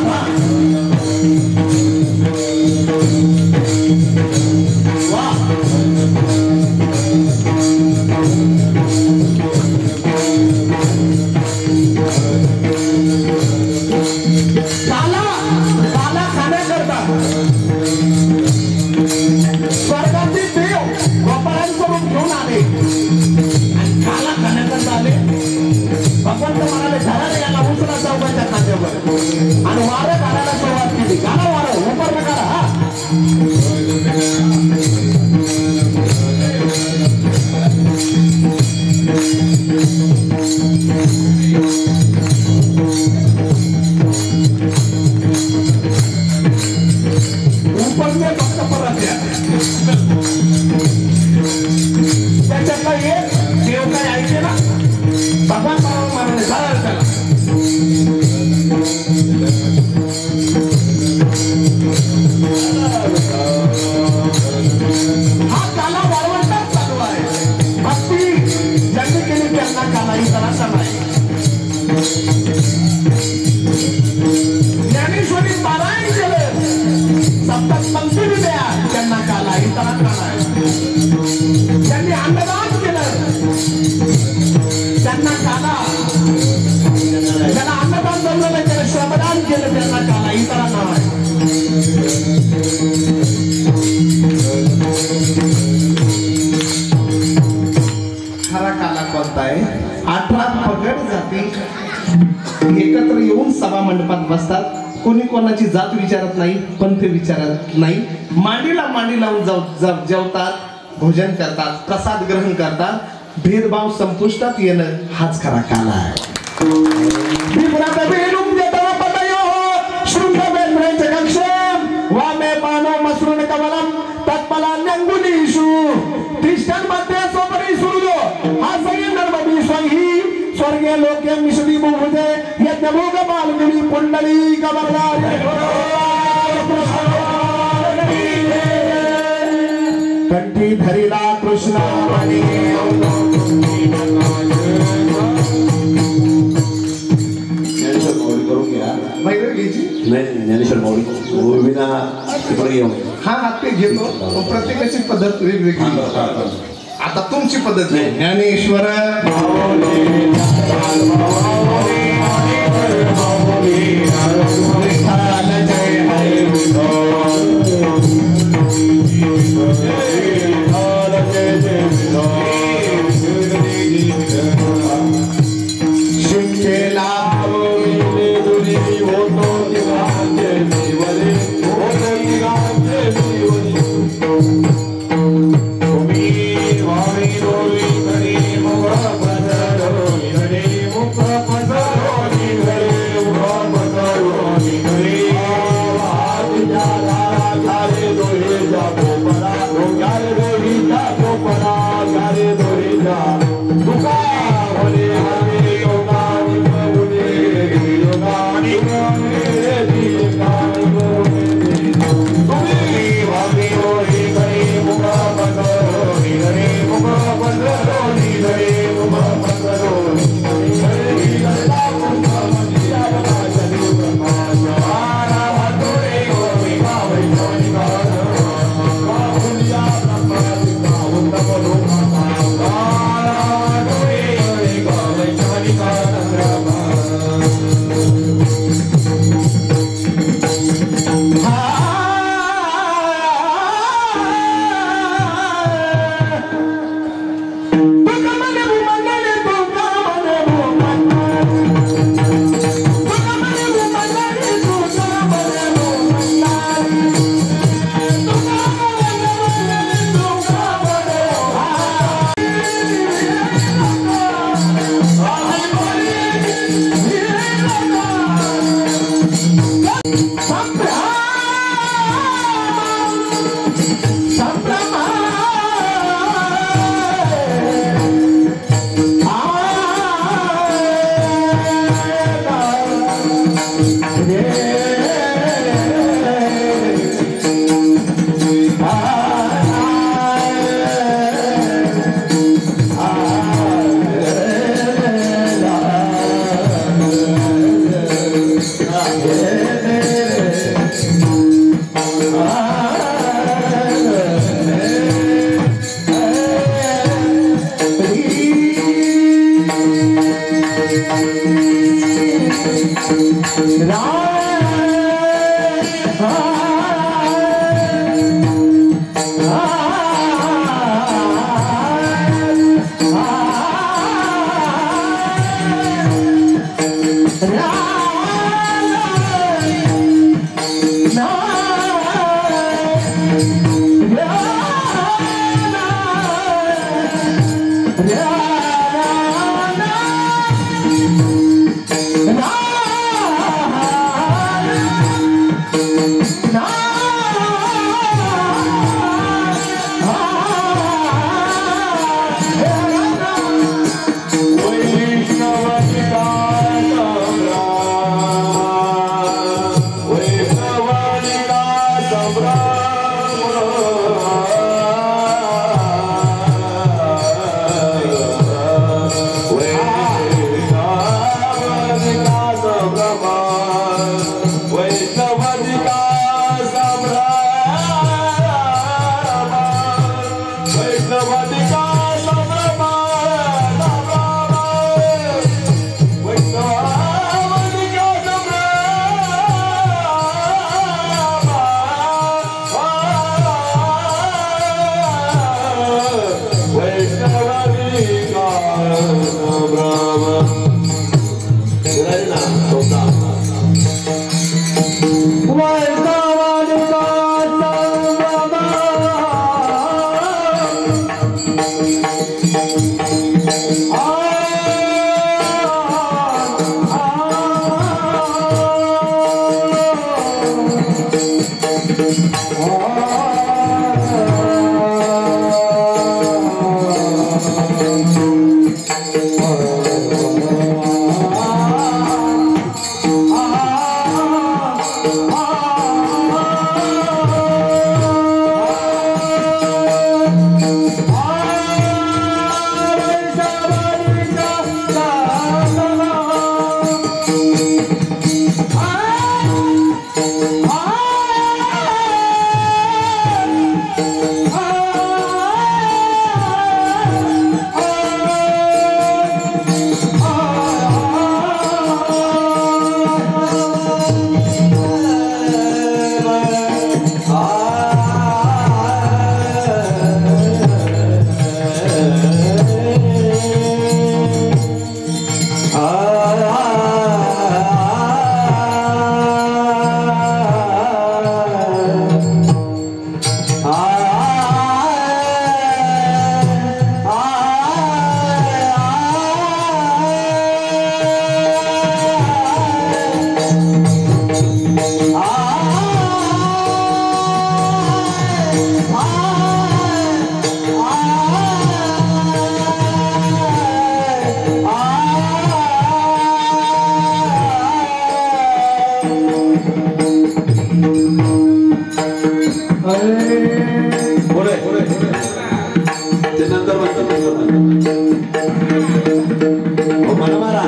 काला काला खाण्याकरता स्वर्गातील देव गोपाळांकडून घेऊन आले आणि काला खाण्याकरता आले. भगवंत म्हणाले घराने याला उचला चौकाच्या खांद्यावर आणि वारं घालायला सुरुवात केली. घाला वारं उपर न करा. हा उपरने फक्त परत या. त्याच्यातला एक देव काय ऐके ना भगवान परमात्मा म्हणाले झालं त्याला. हा काला वारवंटाच चालू आहे. भक्ती ज्यांनी केली त्यांना काला इतरांचा नाही. ज्ञानेश्वरी पारायण केलं सप्तक पंक्ती दिल्या त्यांना काला इतरांना नाही. ज्यांनी अन्नदान केलं त्यांना काला. ज्यांना अन्नदान जमलं नाही त्याला श्रमदान केलं त्यांना काला इतरांना नाही. खरा काला कोणता आहे? 18 पगड जाती एकत्र येऊन सभा मंडपात बसतात. कोणी कोणाची जात विचारत नाही, पंथ विचारत नाही. मांडीला मांडी लावून जेवतात, भोजन करतात, प्रसाद ग्रहण करतात. भेदभाव संपुष्टात येणं हाच खरा काला आहे. वामे पानो मसरून कमलम तत्पलान्यंगुलीषु तिष्ठन् मध्ये सोपरी सूर्यो हासयन् नर्मदी स्वहि स्वर्गे लोके मिश्री बहुजे यज्ञभोग बालगुणी पुंडली कमलदारी कंठी धरिला कृष्ण घ्यायची नाही ज्ञानेश्वर माऊली विना तिकडे येऊ हा हा ते घेतो पण प्रत्येकाची पद्धत वेगवेगळी आता तुमची पद्धत नाही ज्ञानेश्वर शिंकेला पुढे ते नंतर म्हणा मारा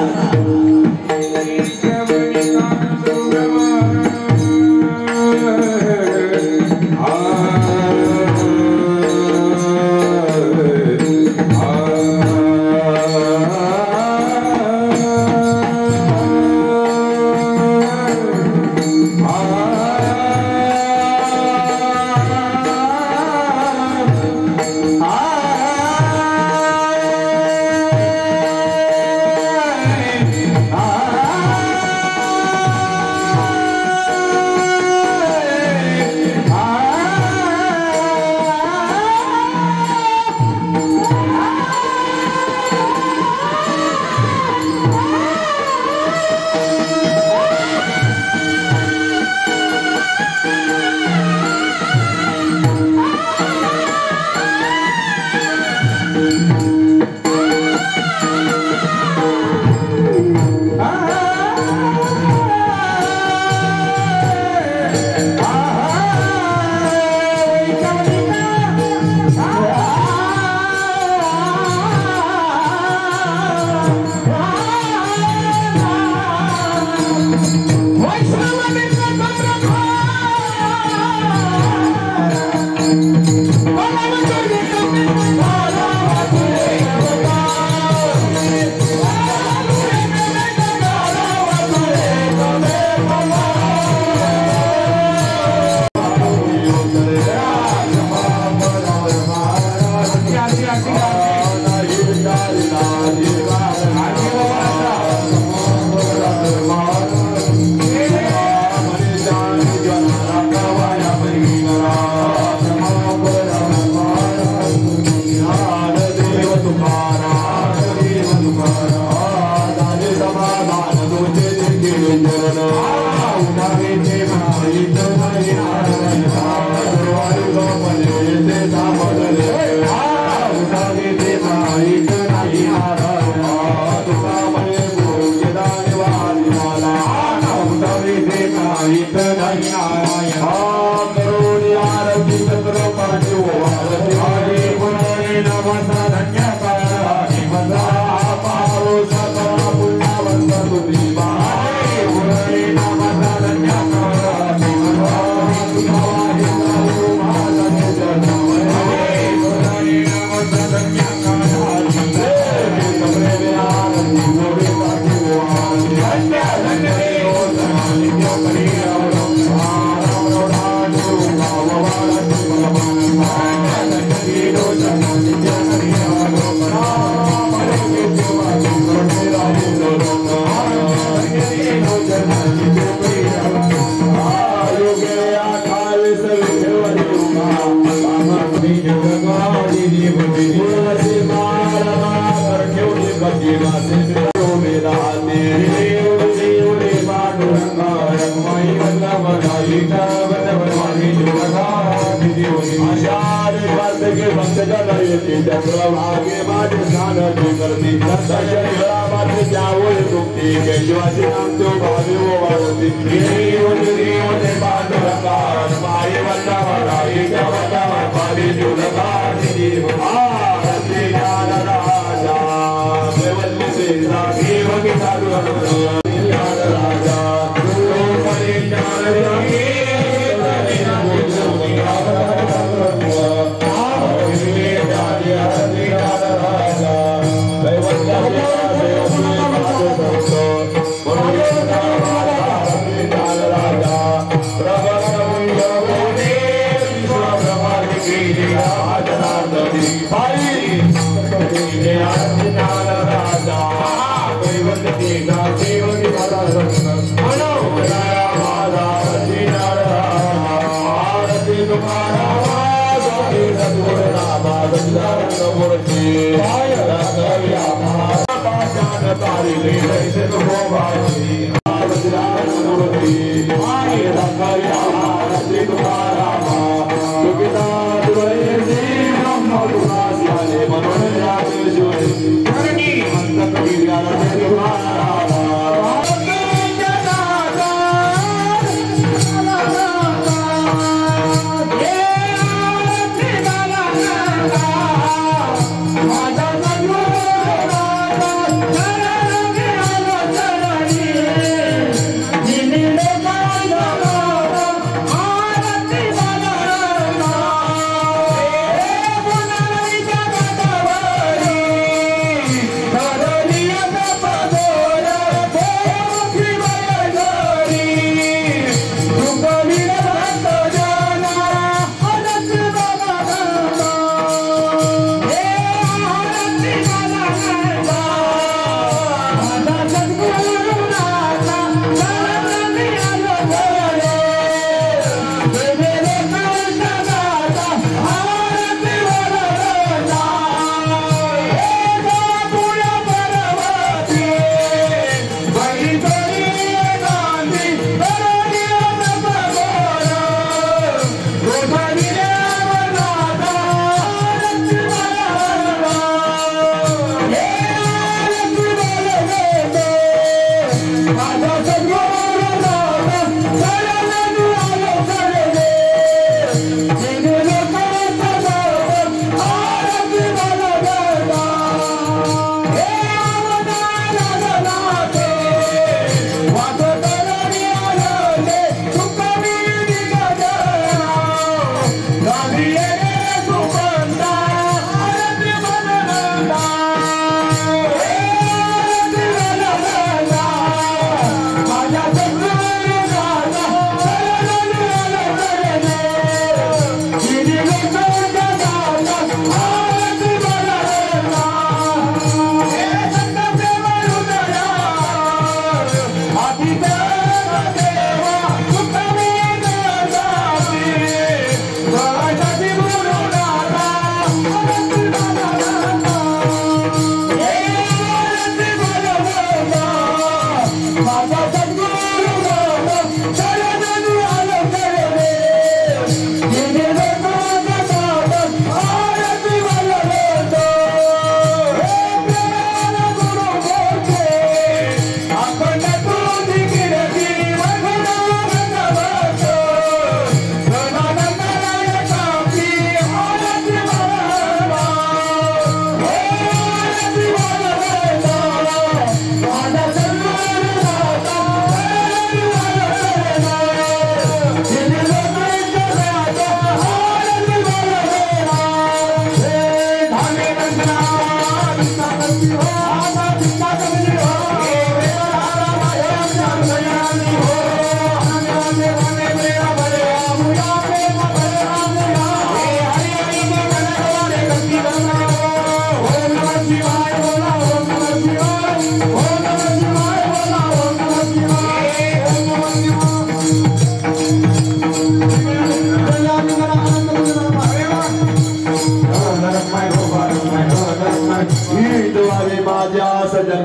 Yeah.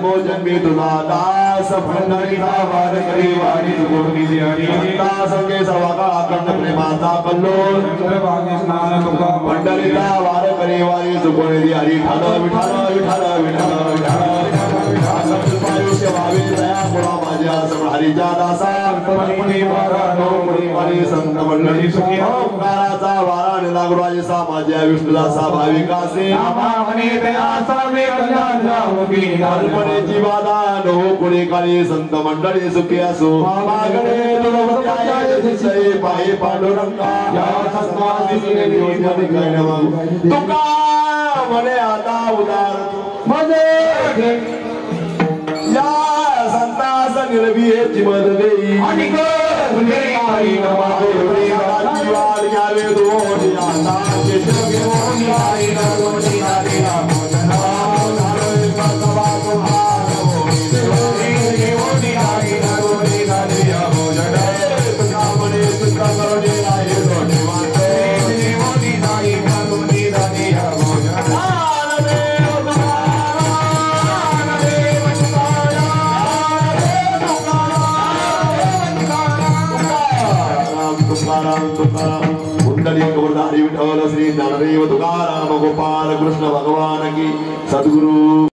भोजन मी तुझा दास पंढरीचा वारकरी वाणी गुरुनी दियानी संगे सवाका अखंड प्रेमाचा कल्लोळ पंढरीचा वारकरी वाणी सुकोणी दियानी ठाण विठाल विठाल विठाल विठाल आयुष्य भावी दया गुणा माझ्या हरीच्या दासा संत मंडळी सुखी ओंकाराचा वारा निलागुराजी सा माझ्या विष्णुदासा भाविकासे कल्पनेची बाधा नो पुढे काळी संत मंडळी सुखी असो मागणे पायी पांडुरंगा तुका म्हणे आता उदार या संतास निर्भीची मद देई आणि घ्यावे दोन्ही आता विठ्ठल श्री ज्ञानदेव तुकाराम गोपाल कृष्ण भगवान की सद्गुरु